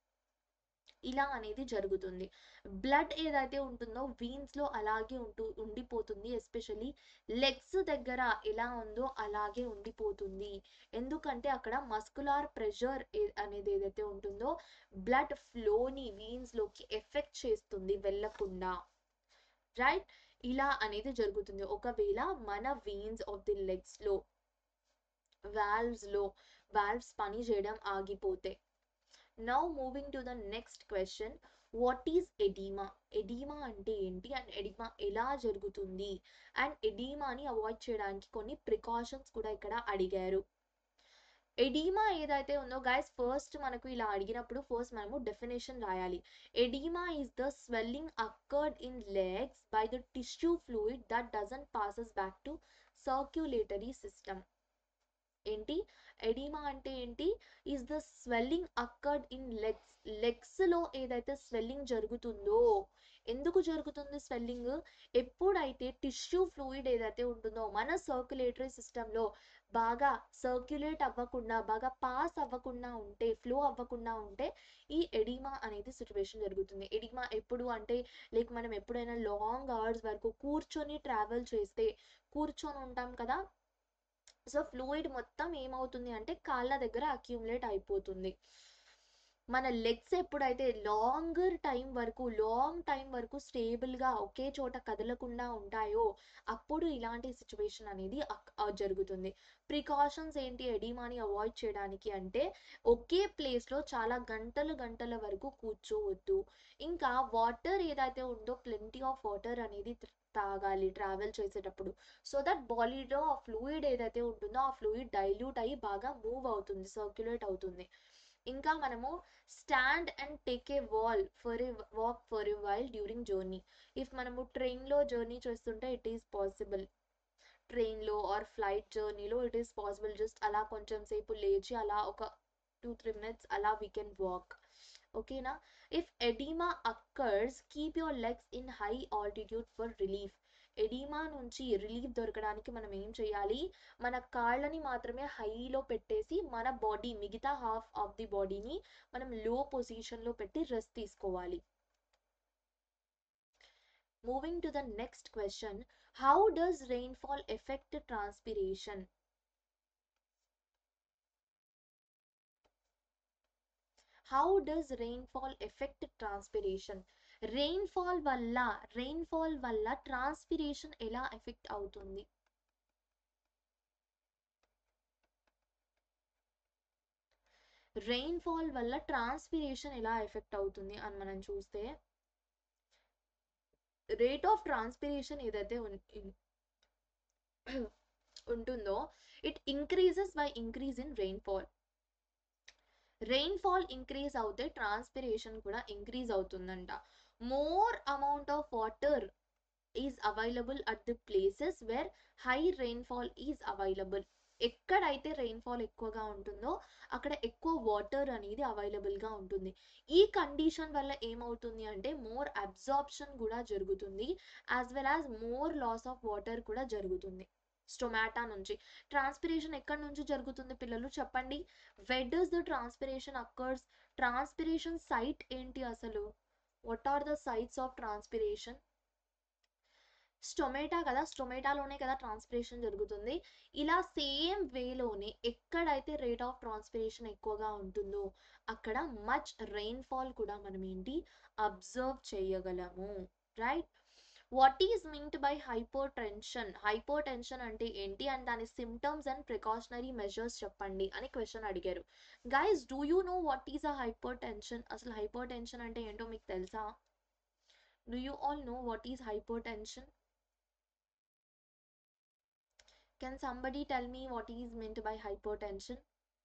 ఇలా అనేది జరుగుతుంది. బ్లడ్ ఏదైతే ఉంటుందో వీన్స్ లో అలాగే ఉండిపోతుంది. ఎస్పెషల్లీ లెగ్స్ దగ్గర ఎలా ఉందో అలాగే ఉండిపోతుంది. ఎందుకంటే అక్కడ మస్కులార్ ప్రెషర్ అనేది ఏదైతే ఉంటుందో బ్లడ్ ఫ్లోని వీన్స్ లోకి ఎఫెక్ట్ చేస్తుంది వెళ్ళకుండా, రైట్. ఇలా అనేది జరుగుతుంది ఒకవేళ మన వీన్స్ ఆఫ్ ది లెగ్స్ లో వాల్వ్స్ పని చేయడం ఆగిపోతే. Now moving to the next question, what is edema? Edema అంటే ఏంటి అండ్ ఎడిమా ఎలా జరుగుతుంది అండ్ ఎడిమాని అవాయిడ్ చేయడానికి కొన్ని ప్రికాషన్స్ కూడా ఇక్కడ అడిగారు. ఎడిమా ఏదైతే ఉందో గైస్, ఫస్ట్ మనకు ఇలా అడిగినప్పుడు ఫస్ట్ మనము డెఫినేషన్ రాయాలి. Edema is the swelling occurred in legs by the tissue fluid that doesn't passes back to circulatory system. ఏంటి ఎడిమా అంటే ఏంటి? Is the swelling occurred in legs లో ఏదైతే స్వెల్లింగ్ జరుగుతుందో. ఎందుకు జరుగుతుంది స్వెల్లింగ్? ఎప్పుడైతే టిష్యూ ఫ్లూయిడ్ ఏదైతే ఉంటుందో మన సర్క్యులేటరీ సిస్టంలో బాగా సర్క్యులేట్ అవ్వకుండా, బాగా పాస్ అవ్వకుండా ఉంటే, ఫ్లో అవ్వకుండా ఉంటే ఈ ఎడిమా అనేది సిచ్యువేషన్ జరుగుతుంది. ఎడిమా ఎప్పుడు అంటే లైక్ మనం ఎప్పుడైనా లాంగ్ అవర్స్ వరకు కూర్చొని ట్రావెల్ చేస్తే, కూర్చొని ఉంటాం కదా, సో ఫ్లూయిడ్ మొత్తం ఏమవుతుంది అంటే కాళ్ళ దగ్గర అక్యూములేట్ అయిపోతుంది. మన లెగ్స్ ఎప్పుడైతే లాంగ్ టైం వరకు స్టేబుల్ గా ఒకే చోట కదలకుండా ఉంటాయో అప్పుడు ఇలాంటి సిచ్యువేషన్ అనేది జరుగుతుంది. ప్రికాషన్స్ ఏంటి ఎడిమాని అవాయిడ్ చేయడానికి అంటే, ఒకే ప్లేస్ లో చాలా గంటల వరకు కూర్చోవద్దు. ఇంకా వాటర్ ఏదైతే ఉందో ప్లెంటీ ఆఫ్ వాటర్ అనేది తాగాలి ట్రావెల్ చేసేటప్పుడు. సో దట్ బాడీలో ఆ ఫ్లూయిడ్ ఏదైతే ఉంటుందో ఆ ఫ్లూయిడ్ డైల్యూట్ అయ్యి బాగా మూవ్ అవుతుంది, సర్క్యులేట్ అవుతుంది. ఇంకా మనము stand and take a walk for a while during journey. If మనము ట్రైన్లో జర్నీ చేస్తుంటే ఇట్ ఈస్ పాసిబుల్, ట్రైన్లో ఆర్ ఫ్లైట్ జర్నీలో ఇట్ ఈస్ పాసిబుల్, జస్ట్ అలా కొంచెం సేపు లేచి అలా ఒక 2-3 minutes అలా వీ కెన్ వాక్. ఓకేనా. If edema occurs keep your legs in high altitude for relief. Edema నుంచి రిలీఫ్ దొరకడానికి మనం ఏం చేయాలి, మన కాళ్ళని మాత్రమే హైలో పెట్టేసి మన బాడీ మిగతా హాఫ్ ఆఫ్ ది బాడీని మనం లో పొజిషన్లో పెట్టి రెస్ట్ తీసుకోవాలి. Moving to the next question, how does rainfall affect transpiration? How does rainfall affect transpiration? Rainfall వల్ల transpiration ఎలా ఎఫెక్ట్ అవుతుంది? రెయిన్ఫాల్ వల్ల ట్రాన్స్పిరేషన్ ఎలా ఎఫెక్ట్ అవుతుంది అని మనం చూస్తే, రేట్ ఆఫ్ ట్రాన్స్పిరేషన్ ఏదైతే ఉంటుందో it increases by increase in rainfall. Rainfall increase అవుతే ట్రాన్స్పిరేషన్ కూడా ఇంక్రీజ్ అవుతుందంట. More amount of water is available at the places where high rainfall is available. ఎక్కడైతే రెయిన్ఫాల్ ఎక్కువగా ఉంటుందో అక్కడ ఎక్కువ వాటర్ అనేది అవైలబుల్గా ఉంటుంది. ఈ కండిషన్ వల్ల ఏమవుతుంది అంటే మోర్ అబ్జార్ప్షన్ కూడా జరుగుతుంది, as well as more loss of water కూడా జరుగుతుంది. స్టొమాటా నుంచి ట్రాన్స్పిరేషన్ ఎక్కడి నుంచి జరుగుతుంది పిల్లలు చెప్పండి. Where does the transpiration occurs? Transpiration site ఏంటి అసలు? What are the sites of transpiration? Stomata కదా, స్టొమాటాలోనే కదా ట్రాన్స్పిరేషన్ జరుగుతుంది. ఇలా సేమ్ వేలోనే ఎక్కడైతే రేట్ ఆఫ్ ట్రాన్స్పిరేషన్ ఎక్కువగా ఉంటుందో అక్కడ మచ్ రెయిన్ఫాల్ కూడా మనం ఏంటి అబ్జర్వ్ చేయగలము. Right. What is meant by hypertension? Hypertension అంటే ఏంటి అండ్ దాని సిమ్టమ్స్ అండ్ ప్రికాషనరీ మెజర్స్ చెప్పండి అని క్వశ్చన్ అడిగారు. Guys, do you know what is a hypertension? అసలు హైపర్ టెన్షన్ అంటే ఏంటో మీకు తెలుసా? Do you all know what is hypertension? Can somebody tell me what is meant by hypertension?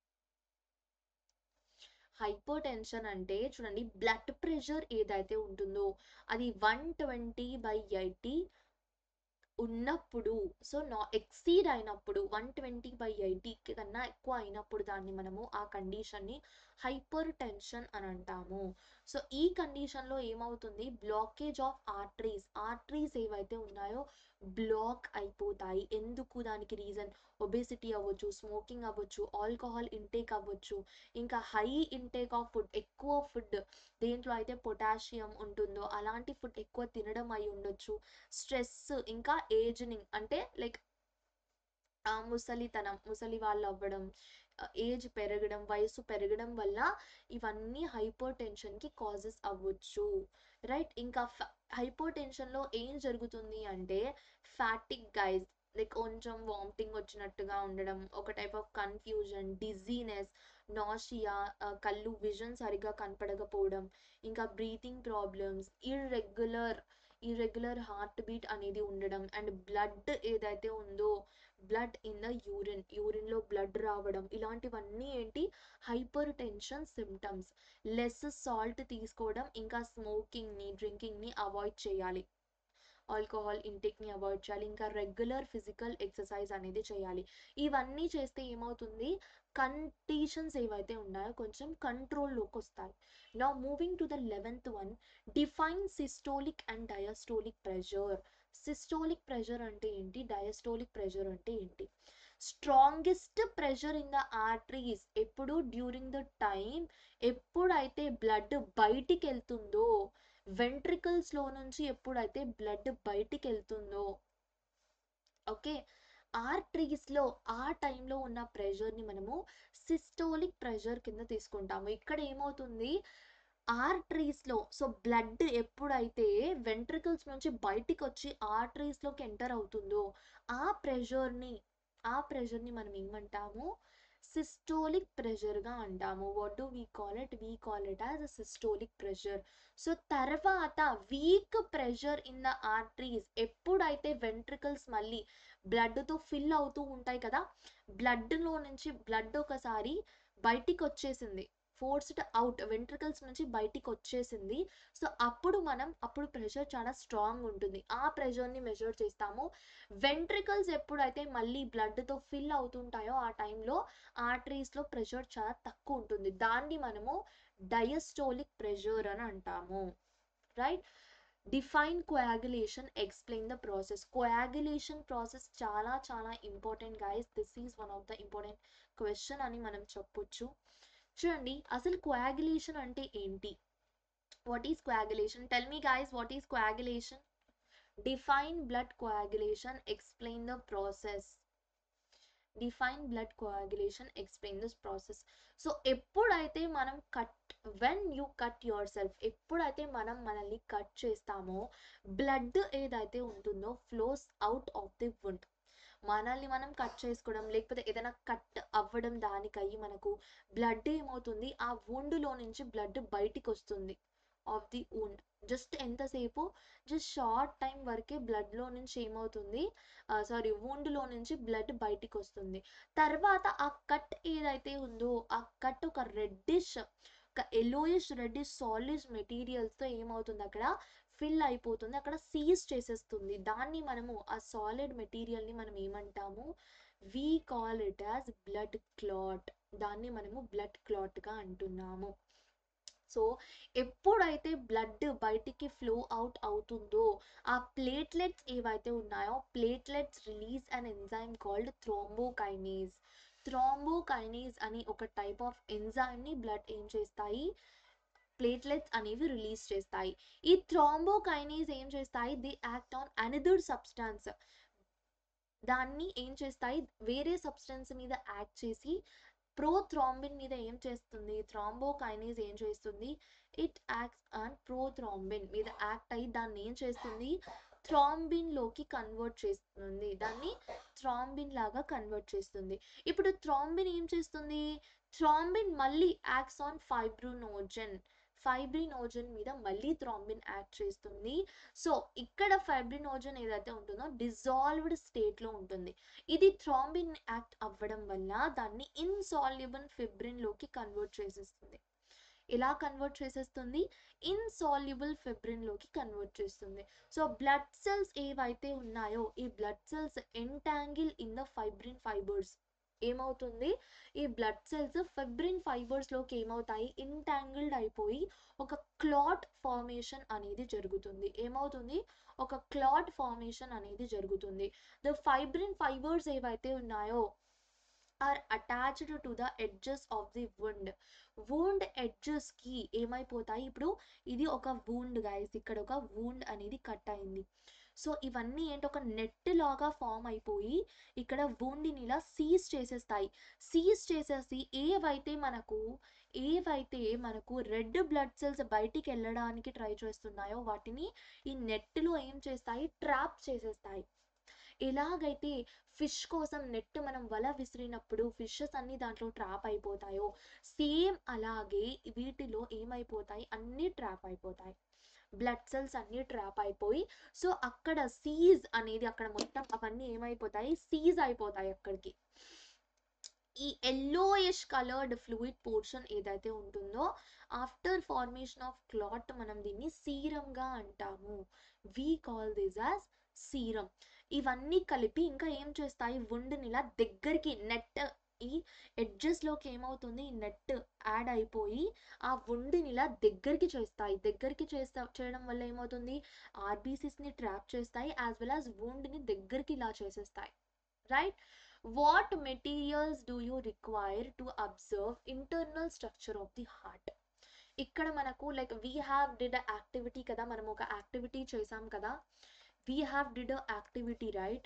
Hypertension అంటే చూడండి, బ్లడ్ ప్రెషర్ ఏదైతే ఉంటుందో అది 120/80 ఉన్నప్పుడు, సో ఎక్సీడ్ అయినప్పుడు 120/80 కన్నా ఎక్కువ అయినప్పుడు దాన్ని మనము ఆ కండిషన్ని హైపర్ టెన్షన్ అని అంటాము. సో ఈ కండిషన్లో ఏమవుతుంది, బ్లాకేజ్ ఆఫ్ ఆర్టరీస్ ఏవైతే ఉన్నాయో బ్లాక్ అయిపోతాయి. ఎందుకు? దానికి రీజన్ ఒబేసిటీ అవ్వచ్చు, స్మోకింగ్ అవ్వచ్చు, ఆల్కహాల్ ఇంటేక్ అవ్వచ్చు, ఇంకా హై ఇంటేక్ ఆఫ్ ఫుడ్, ఎక్కువ ఫుడ్ దేంట్లో అయితే పొటాషియం ఉంటుందో అలాంటి ఫుడ్ ఎక్కువ తినడం అయి ఉండొచ్చు, స్ట్రెస్, ఇంకా ఏజ్నింగ్ అంటే లైక్ ముసలి వాళ్ళు అవ్వడం, ఏజ్ పెరగడం, వయసు పెరగడం వల్ల ఇవన్నీ హైపర్ టెన్షన్కి కాజెస్ అవ్వచ్చు. రైట్. ఇంకా హైపర్ టెన్షన్లో ఏం జరుగుతుంది అంటే ఫ్యాటిక్ గైజ్, లైక్ కొంచెం వామిటింగ్ వచ్చినట్టుగా ఉండడం, ఒక type of confusion, dizziness, nausea, కళ్ళు విజన్ సరిగా కనపడకపోవడం, ఇంకా breathing problems, irregular heart beat అనేది ఉండడం, అండ్ బ్లడ్ ఏదైతే ఉందో బ్లడ్ ఇన్ ద యూరిన్లో బ్లడ్ రావడం, ఇలాంటివన్నీ ఏంటి hypertension symptoms. Less salt తీసుకోవడం, ఇంకా డ్రింకింగ్ని అవాయిడ్ చేయాలి, ఆల్కహాల్ ఇంటేక్ని అవాయిడ్ చేయాలి, ఇంకా రెగ్యులర్ ఫిజికల్ ఎక్సర్సైజ్ అనేది చేయాలి. ఇవన్నీ చేస్తే ఏమవుతుంది, కండిషన్స్ ఏవైతే ఉన్నాయో కొంచెం కంట్రోల్లోకి వస్తాయి. Now moving to the 11th one, define systolic and diastolic pressure. Systolic pressure అంటే ఏంటి, డయాస్టోలిక్ ప్రెషర్ అంటే ఏంటి? Strongest pressure in the arteries ఎప్పుడు, డ్యూరింగ్ ద టైం ఎప్పుడైతే బ్లడ్ బయటికి వెళ్తుందో, వెంట్రికల్స్లో నుంచి ఎప్పుడైతే బ్లడ్ బయటికి వెళ్తుందో, ఓకే, ఆర్టరీస్లో ఆ టైంలో ఉన్న ప్రెషర్ని మనము సిస్టోలిక్ ప్రెషర్ కింద తీసుకుంటాము. ఇక్కడ ఏమవుతుంది, ఆర్టరీస్లో, సో బ్లడ్ ఎప్పుడైతే వెంట్రికల్స్ నుంచి బయటికి వచ్చి ఆర్టరీస్లోకి ఎంటర్ అవుతుందో ఆ ప్రెషర్ని మనం ఏమంటాము, సిస్టోలిక్ ప్రెషర్గా అంటాము. What do we call it? We call it as a systolic pressure. So తర్వాత weak pressure in the arteries ఎప్పుడైతే వెంట్రికల్స్ మళ్ళీ బ్లడ్తో ఫిల్ అవుతూ ఉంటాయి కదా, బ్లడ్లో నుంచి బ్లడ్ ఒకసారి బయటికి వచ్చేసింది, ఫోర్స్డ్ అవుట్, వెంట్రికల్స్ నుంచి బయటికి వచ్చేసింది. సో అప్పుడు ప్రెషర్ చాలా స్ట్రాంగ్ ఉంటుంది. ఆ ప్రెషర్ని మెజర్ చేస్తాము. వెంట్రికల్స్ ఎప్పుడైతే మళ్ళీ బ్లడ్తో ఫిల్ అవుతుంటాయో ఆ టైంలో ఆర్టరీస్లో ప్రెషర్ చాలా తక్కువ ఉంటుంది. దాన్ని మనము డయస్టోలిక్ ప్రెషర్ అని అంటాము. Right? Define coagulation, explain the process. Coagulation process చాలా చాలా important guys. This is one of the important question అని మనం చెప్పొచ్చు. చూడండి, అసలు కోయాగులేషన్ అంటే ఏంటి? What is coagulation? Tell me guys, what is coagulation? Define blood coagulation, explain the process. Define blood coagulation, explain this process. So ఎప్పుడైతే మనం when you cut yourself, ఎప్పుడైతే మనం మనల్ని కట్ చేస్తామో బ్లడ్ ఏదైతే ఉంటుందో flows out of the wound. మనల్ని మనం కట్ చేసుకోవడం లేకపోతే ఏదైనా కట్ అవ్వడం దానికయ్యి మనకు బ్లడ్ ఏమవుతుంది, ఆ వుండ్లో నుంచి బ్లడ్ బయటికి వస్తుంది. ఆఫ్ ది వుండ్ జస్ట్ ఎంతసేపు, జస్ట్ షార్ట్ టైం వరకే బ్లడ్లో నుంచి ఏమవుతుంది, వుండ్లో నుంచి బ్లడ్ బయటికి వస్తుంది. తర్వాత ఆ కట్ ఏదైతే ఉందో ఆ కట్ ఒక రెడ్డిష్, ఒక ఎలోయిష్ రెడ్డిష్ సాలిడ్ మెటీరియల్స్తో ఏమవుతుంది, అక్కడ ఫిల్ అయిపోతుంది, అక్కడ సీజ్ చేసేస్తుంది. దాన్ని మనము ఆ సాలిడ్ మెటీరియల్ని మనం ఏమంటాము, we call it as blood clot. దాన్ని మనము బ్లడ్ క్లాట్గా అంటున్నాము. సో ఎప్పుడైతే బ్లడ్ బయటికి ఫ్లో అవుట్ అవుతుందో ఆ ప్లేట్లెట్స్ ఏవైతే ఉన్నాయో, platelets release an enzyme called thrombokinase. Thrombokinase అని ఒక టైప్ ఆఫ్ ఎంజైమ్ని బ్లడ్ ఏం చేస్తాయి, ప్లేట్లెట్స్ అనేవి రిలీజ్ చేస్తాయి. ఈ థ్రోంబోకైనేజ్ ఏం చేస్తాయి, they act on another substance. దాన్ని ఏం చేస్తాయి, వేరే సబ్స్టెన్స్ మీద యాక్ట్ చేసి ప్రోథ్రాంబిన్ మీద ఏం చేస్తుంది, థ్రాంబోకైనేజ్ ఏం చేస్తుంది, ఇట్ యాక్ట్స్ ఆన్ ప్రోథ్రాంబిన్ మీద యాక్ట్ అయ్యి దాన్ని ఏం చేస్తుంది, థ్రాంబిన్ లోకి కన్వర్ట్ చేస్తుంది. దాన్ని థ్రాంబిన్ లాగా కన్వర్ట్ చేస్తుంది. ఇప్పుడు థ్రాంబిన్ ఏం చేస్తుంది, థ్రాంబిన్ మళ్ళీ యాక్ట్స్ ఆన్ ఫైబ్రినోజన్ మీద మళ్ళీ థ్రాంబిన్ యాక్ట్ చేస్తుంది. సో ఇక్కడ ఫైబ్రినోజన్ ఏదైతే ఉంటుందో డిజాల్వ్డ్ స్టేట్లో ఉంటుంది. ఇది థ్రాంబిన్ యాక్ట్ అవ్వడం వల్ల దాన్ని ఇన్సాల్యుబుల్ ఫిబ్రిన్ లోకి కన్వర్ట్ చేసేస్తుంది. ఎలా కన్వర్ట్ చేసేస్తుంది, ఇన్సాల్యుబుల్ ఫిబ్రిన్ లోకి కన్వర్ట్ చేస్తుంది. సో బ్లడ్ సెల్స్ ఏవైతే ఉన్నాయో ఈ blood cells entangle in the fibrin fibres. ఏమవుతుంది, ఈ బ్లడ్ సెల్స్ ఫైబ్రిన్ ఫైబర్స్ లోకి ఏమవుతాయి, ఇంటాంగిల్డ్ అయిపోయి ఒక క్లాట్ ఫార్మేషన్ అనేది జరుగుతుంది. ఏమవుతుంది, ఒక క్లాట్ ఫార్మేషన్ అనేది జరుగుతుంది. ద ఫైబ్రిన్ ఫైబర్స్ ఏవైతే ఉన్నాయో are attached to the edges of the wound edges కి ఏమైపోతాయి, ఇప్పుడు ఇది ఒక వూండ్ గైస్, ఇక్కడ ఒక వూండ్ అనేది కట్ అయింది. సో ఇవన్నీ ఏంటి, ఒక నెట్ లాగా ఫామ్ అయిపోయి ఇక్కడ వూండ్ని ఇలా సీజ్ చేసేస్తాయి. సీజ్ చేసేసి ఏవైతే మనకు రెడ్ బ్లడ్ సెల్స్ బయటికి వెళ్ళడానికి ట్రై చేస్తున్నాయో వాటిని ఈ నెట్లో ఏం చేస్తాయి, ట్రాప్ చేసేస్తాయి. ఎలాగైతే ఫిష్ కోసం నెట్ మనం వల విసిరినప్పుడు ఫిషెస్ అన్ని దాంట్లో ట్రాప్ అయిపోతాయో సేమ్ అలాగే వీటిలో ఏమైపోతాయి, అన్ని ట్రాప్ అయిపోతాయి. బ్లడ్ సెల్స్ అన్ని ట్రాప్ అయిపోయి సో అక్కడ సీజ్ అనేది, అక్కడ మొత్తం అవన్నీ ఏమైపోతాయి, సీజ్ అయిపోతాయి అక్కడికి. ఈ ఎల్లోయిష్ కలర్డ్ ఫ్లూయిడ్ పోర్షన్ ఏదైతే ఉంటుందో ఆఫ్టర్ ఫార్మేషన్ ఆఫ్ క్లాట్ మనం దీన్ని సీరంగా అంటాము. We call this as serum. ఇవన్నీ కలిపి ఇంకా ఏం చేస్తాయి, వుండ్ని ఇలా దగ్గరికి నెట్, ఈ ఎడ్జెస్లోకి ఏమవుతుంది, ఈ నెట్ యాడ్ అయిపోయి ఆ వుండ్ని ఇలా దగ్గరికి చేస్తాయి. చేయడం వల్ల ఏమవుతుంది, ఆర్బీసీస్ని ట్రాప్ చేస్తాయి యాజ్ వెల్ యాజ్ వుండ్ని దగ్గరికి ఇలా చేసేస్తాయి. Right? What materials do you require to observe internal structure of the heart? ఇక్కడ మనకు like we have did activity కదా, మనం ఒక యాక్టివిటీ చేసాం కదా, we have did a activity, right?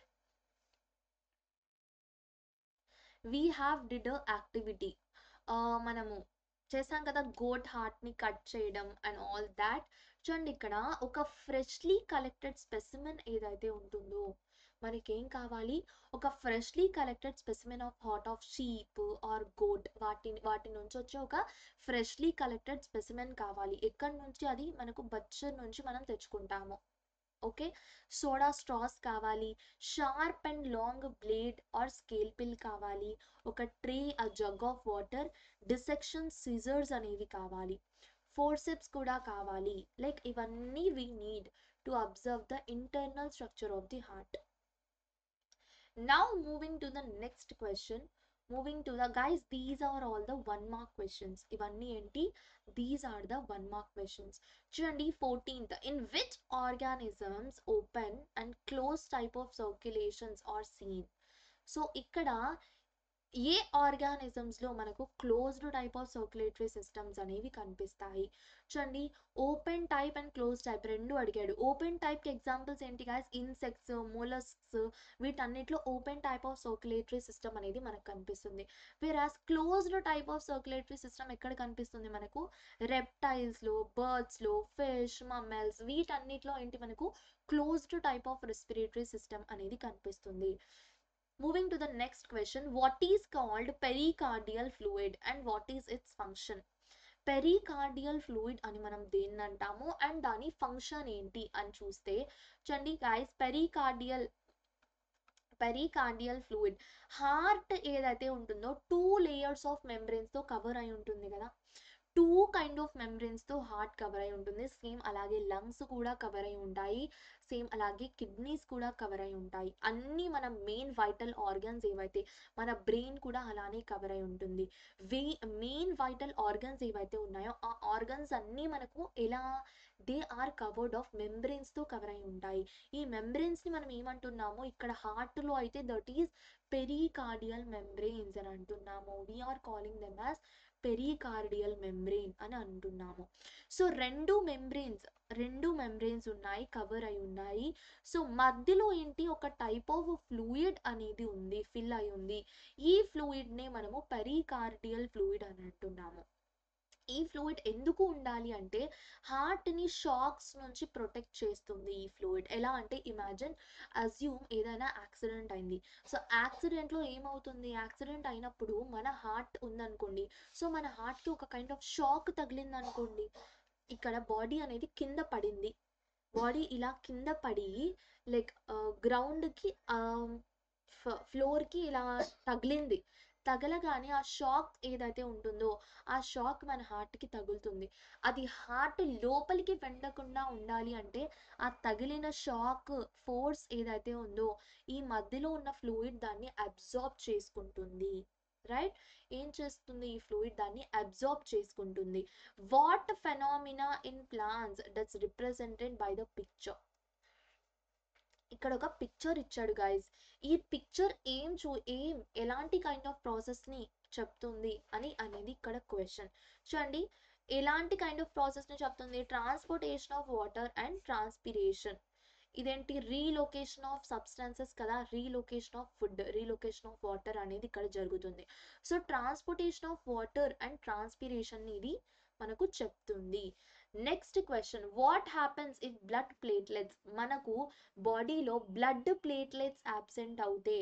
we have did a activity. మనము చేసాం కదా గోట్ హార్ట్ ని కట్ చేయడం అండ్ ఆల్ దాట్. చూడండి, ఇక్కడ ఒక ఫ్రెష్లీ కలెక్టెడ్ స్పెసిమెన్ ఏదైతే ఉంటుందో మనకేం కావాలి, ఒక freshly collected specimen of heart of sheep or goat, వాటి నుంచి వచ్చే ఒక ఫ్రెష్లీ కలెక్టెడ్ స్పెసిమెన్ కావాలి. ఎక్కడి నుంచి, అది మనకు బచ్చర్ నుంచి మనం తెచ్చుకుంటాము. ఓకే, సోడా స్ట్రాస్ కావాలి, sharp and long blade or scalpel కావాలి, ఒక tray, a jug of water, dissection scissors అనేవి కావాలి, ఫోర్సెప్స్ కూడా కావాలి. లైక్ ఇవన్నీ we need to observe the internal structure of the heart. Now moving to the next question. Moving to the guys, these are all the 1 mark questions. ఇవన్నీ ఏంటి? These are the 1 mark questions. చూడండి 14th. In which organisms open and closed type of circulations are seen? So ఇక్కడ ఏ ఆర్గానిజమ్స్లో మనకు closed type of circulatory systems అనేవి కనిపిస్తాయి? చూడండి, open type and close type రెండు అడిగాడు. ఓపెన్ టైప్కి ఎగ్జాంపుల్స్ ఏంటి గాయస్? ఇన్సెక్ట్స్, మొలస్క్స్, వీటన్నిటిలో open type of circulatory system అనేది మనకు కనిపిస్తుంది. Whereas closed type of circulatory system ఎక్కడ కనిపిస్తుంది మనకు? రెప్టైల్స్లో, బర్డ్స్లో, ఫిష్, మమ్మల్స్, వీటన్నిటిలో ఏంటి మనకు closed type of respiratory system అనేది కనిపిస్తుంది. Moving to the next question, what is called pericardial fluid and what is its function? Pericardial fluid అని మనం దేన్ని అంటాము అండ్ దాని ఫంక్షన్ ఏంటి అని చూస్తే, చూడండి గైస్, పెరికార్డియల్ ఫ్లూయిడ్ హార్ట్ ఏదైతే ఉంటుందో 2 లేయర్స్ ఆఫ్ మెంబ్రెన్స్ తో కవర్ అయి ఉంటుంది కదా. 2 కైండ్ ఆఫ్ మెంబ్రెన్స్ తో హార్ట్ కవర్ అయి ఉంటుంది. సేమ్ అలాగే లంగ్స్ కూడా కవర్ అయి ఉంటాయి. సేమ్ అలాగే కిడ్నీస్ కూడా కవర్ అయి ఉంటాయి. అన్ని మన మెయిన్ వైటల్ ఆర్గన్స్ ఏవైతే, మన బ్రెయిన్ కూడా అలానే కవర్ అయి ఉంటుంది. మెయిన్ వైటల్ ఆర్గన్స్ ఏవైతే ఉన్నాయో ఆ ఆర్గన్స్ అన్నీ మనకు ఎలా, they are covered of membranes తో కవర్ అయి ఉంటాయి. ఈ మెంబ్రెన్స్ ని మనం ఏమంటున్నాము ఇక్కడ హార్ట్ లో అయితే దట్ ఈస్ పెరికార్డియల్ మెంబ్రెయిన్స్ అని అంటున్నాము. We are calling them as pericardial membrane అని అంటున్నాము. సో రెండు మెంబ్రెయిన్స్ ఉన్నాయి, కవర్ అయి ఉన్నాయి. సో మధ్యలో ఏంటి, ఒక టైప్ ఆఫ్ ఫ్లూయిడ్ అనేది ఉంది, ఫిల్ అయి ఉంది. ఈ ఫ్లూయిడ్ నే మనము పెరికార్డియల్ ఫ్లూయిడ్ అని అంటున్నాము. ఈ ఫ్లూయిడ్ ఎందుకు ఉండాలి అంటే హార్ట్ ని షాక్స్ నుంచి ప్రొటెక్ట్ చేస్తుంది ఈ ఫ్లూయిడ్. ఎలా అంటే ఇమాజిన్, అజ్యూమ్ ఏదైనా యాక్సిడెంట్ అయింది. సో యాక్సిడెంట్ లో ఏమవుతుంది, యాక్సిడెంట్ అయినప్పుడు మన హార్ట్ ఉందనుకోండి, సో మన హార్ట్ కి ఒక కైండ్ ఆఫ్ షాక్ తగిలింది అనుకోండి. ఇక్కడ బాడీ అనేది కింద పడింది, బాడీ ఇలా కింద పడి లైక్ గ్రౌండ్ కి ఫ్లోర్ కి ఇలా తగిలింది. తగలగానే ఆ షాక్ ఏదైతే ఉంటుందో ఆ షాక్ మన హార్ట్ కి తగులుతుంది. అది హార్ట్ లోపలికి వెండకుండా ఉండాలి అంటే ఆ తగిలిన షాక్ ఫోర్స్ ఏదైతే ఉందో ఈ మధ్యలో ఉన్న ఫ్లూయిడ్ దాన్ని అబ్జార్బ్ చేసుకుంటుంది. రైట్, ఏం చేస్తుంది ఈ ఫ్లూయిడ్? దాన్ని అబ్జార్బ్ చేసుకుంటుంది. What phenomena in plants that's represented by the picture? ఇక్కడ ఒక పిక్చర్ ఇచ్చాడు గైస్. ఈ పిక్చర్ ఎలాంటి కైండ్ ఆఫ్ ప్రాసెస్ ని చెప్తుంది అనేది ఇక్కడ క్వశ్చన్. చూడండి, ఎలాంటి కైండ్ ఆఫ్ ప్రాసెస్ ని చెప్తుంది? Transportation of water and transpiration. ఇదేంటి? రీలొకేషన్ ఆఫ్ సబ్స్టాన్సెస్ కదా, relocation of food, relocation of water అనేది ఇక్కడ జరుగుతుంది. So transportation of water and transpiration ఇది మనకు చెప్తుంది. Next question, what happens if blood platelets, మనకు బాడీలో బ్లడ్ ప్లేట్లెట్స్ అబ్సెంట్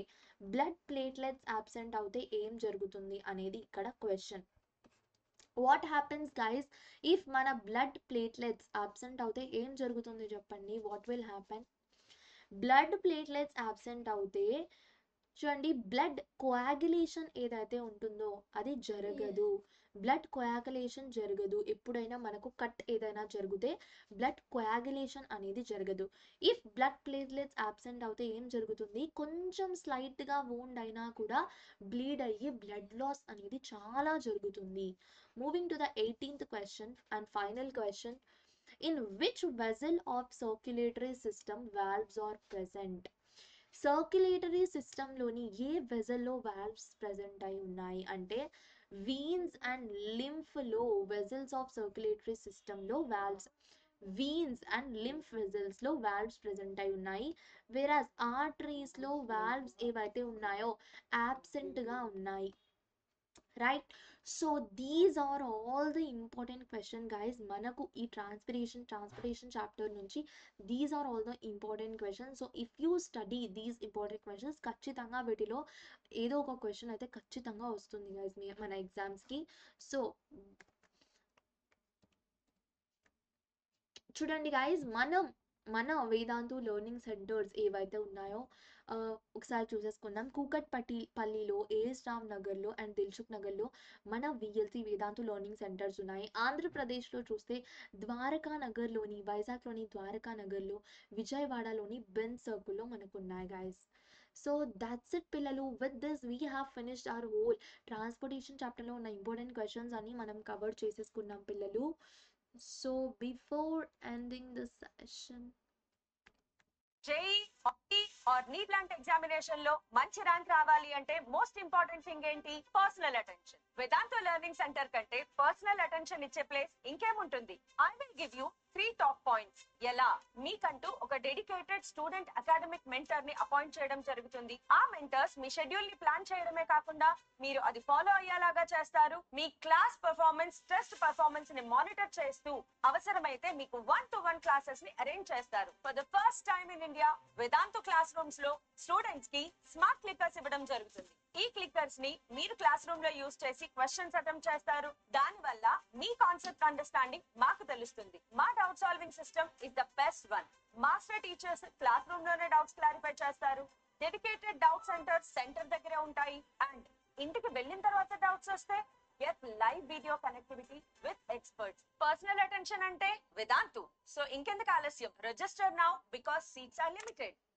అవుతే ఏం జరుగుతుంది అనేది ఇక్కడ question. What happens guys if మన బ్లడ్ ప్లేట్లెట్స్ అబ్సెంట్ అవుతే ఏం జరుగుతుంది చెప్పండి? What will happen? Blood platelets absent అవుతే చూడండి, బ్లడ్ కోయాగులేషన్ ఏదైతే ఉంటుందో అది జరగదు. బ్లడ్ కోయాగులేషన్ జరగదు. ఎప్పుడైనా మనకు కట్ ఏదైనా జరిగితే బ్లడ్ కోయాగులేషన్ అనేది జరగదు. ఇఫ్ బ్లడ్ ప్లేట్లెట్స్ అబ్సెంట్ అవుతే ఏం జరుగుతుంది? కొంచెం స్లైట్ గా వూండ్ అయినా కూడా బ్లీడ్ అయ్యి బ్లడ్ లాస్ అనేది చాలా జరుగుతుంది. Moving to the 18th question and final question, in which vessel of circulatory system valves are present? Circulatory సిస్టంలోని ఏ వెజల్లో వాల్వ్స్ ప్రెసెంట్ అయి ఉన్నాయి అంటే వీన్స్ అండ్ లింఫ్ లో వెజల్స్ ఆఫ్ సర్క్యులేటరీ సిస్టంలో వీన్స్ అండ్ లింఫ్ వెజల్స్ లో వాల్వ్స్ ప్రెసెంట్ అయి ఉన్నాయి. వేరాజ్ ఆర్టరీస్ లో వాల్వ్స్ ఏవైతే ఉన్నాయో absent గా ఉన్నాయి. Right, so these are all the important question guys. మనకు ఈ ట్రాన్స్పిరేషన్ చాప్టర్ నుంచి these are all the important questions. So if you study these important questions, ఖచ్చితంగా వీటిలో ఏదో ఒక క్వశ్చన్ అయితే ఖచ్చితంగా వస్తుంది గైస్ మన ఎగ్జామ్స్కి. సో చూడండి గైస్, మనం మన వేదాంతు లెర్నింగ్ సెంటర్స్ ఏవైతే ఉన్నాయో ఒకసారి చూసేసుకుందాం. పల్లిలో, ఏఎస్ రామ్ నగర్లో అండ్ దిల్సుఖ్ నగర్లో మన విఎల్సి వేదాంతు లెర్నింగ్ సెంటర్స్ ఉన్నాయి. ఆంధ్రప్రదేశ్లో చూస్తే ద్వారకా నగర్లోని, వైజాగ్లోని ద్వారకా నగర్లో, విజయవాడలోని బెన్ సర్కిల్లో మనకు ఉన్నాయి గైస్. సో దట్స్ ఇట్ పిల్లలు. With this we have finished our whole transportation చాప్టర్లో ఉన్న ఇంపార్టెంట్ క్వశ్చన్స్ అన్ని మనం కవర్ చేసేసుకున్నాం పిల్లలు. So before ending the session, JEE or NEET లాంటి ఎగ్జామినేషన్ లో మంచి ర్యాంక్ రావాలి అంటే మోస్ట్ ఇంపార్టెంట్ థింగ్ ఏంటి? Personal attention. Vedantu learning centre కంటే పర్సనల్ అటెన్షన్ ఇచ్చే ప్లేస్ ఇంకేముంటుంది? I will give you 3 top points. ఎలా? మీకంటూ ఒక డెడికేటెడ్ స్టూడెంట్ అకాడమిక్ మెంటర్ ని అపాయింట్ చేయడం జరుగుతుంది. ఆ మెంటర్స్ మీ షెడ్యూల్ ని ప్లాన్ చేయడమే కాకుండా మీరు అది ఫాలో అయ్యేలాగా చేస్తారు. మీ క్లాస్ పర్ఫార్మెన్స్, టెస్ట్ పర్ఫార్మెన్స్ ని మానిటర్ చేస్తూ అవసరమైతే మీకు 1-to-1 క్లాసెస్ ని అరేంజ్ చేస్తారు. For the first time in India Vedantu class rooms లో స్టూడెంట్స్ కి స్మార్ట్ క్లిక్కర్స్ ఇవ్వడం జరుగుతుంది. ఈ క్లిక్కర్స్ ని మీరు క్లాస్ రూమ్ లో యూజ్ చేసి క్వశ్చన్స్ అటెంప్ట్ చేస్తారు. దాని వల్ల మీ కాన్సెప్ట్ అండర్స్టాండింగ్ మాకు తెలుస్తుంది. మా doubt solving system is the best one. Master teachers class room లోనే డౌట్స్ క్లారిఫై చేస్తారు. డెడికేటెడ్ డౌట్ సెంటర్ దగ్గరే ఉంటాయి. అండ్ ఇంటికి వెళ్ళిన తర్వాత డౌట్స్ వస్తే get live video connectivity with experts. Personal attention అంటే వేదాంతు. సో ఇంకెందుకు ఆలస్యం? Register now because seats are limited.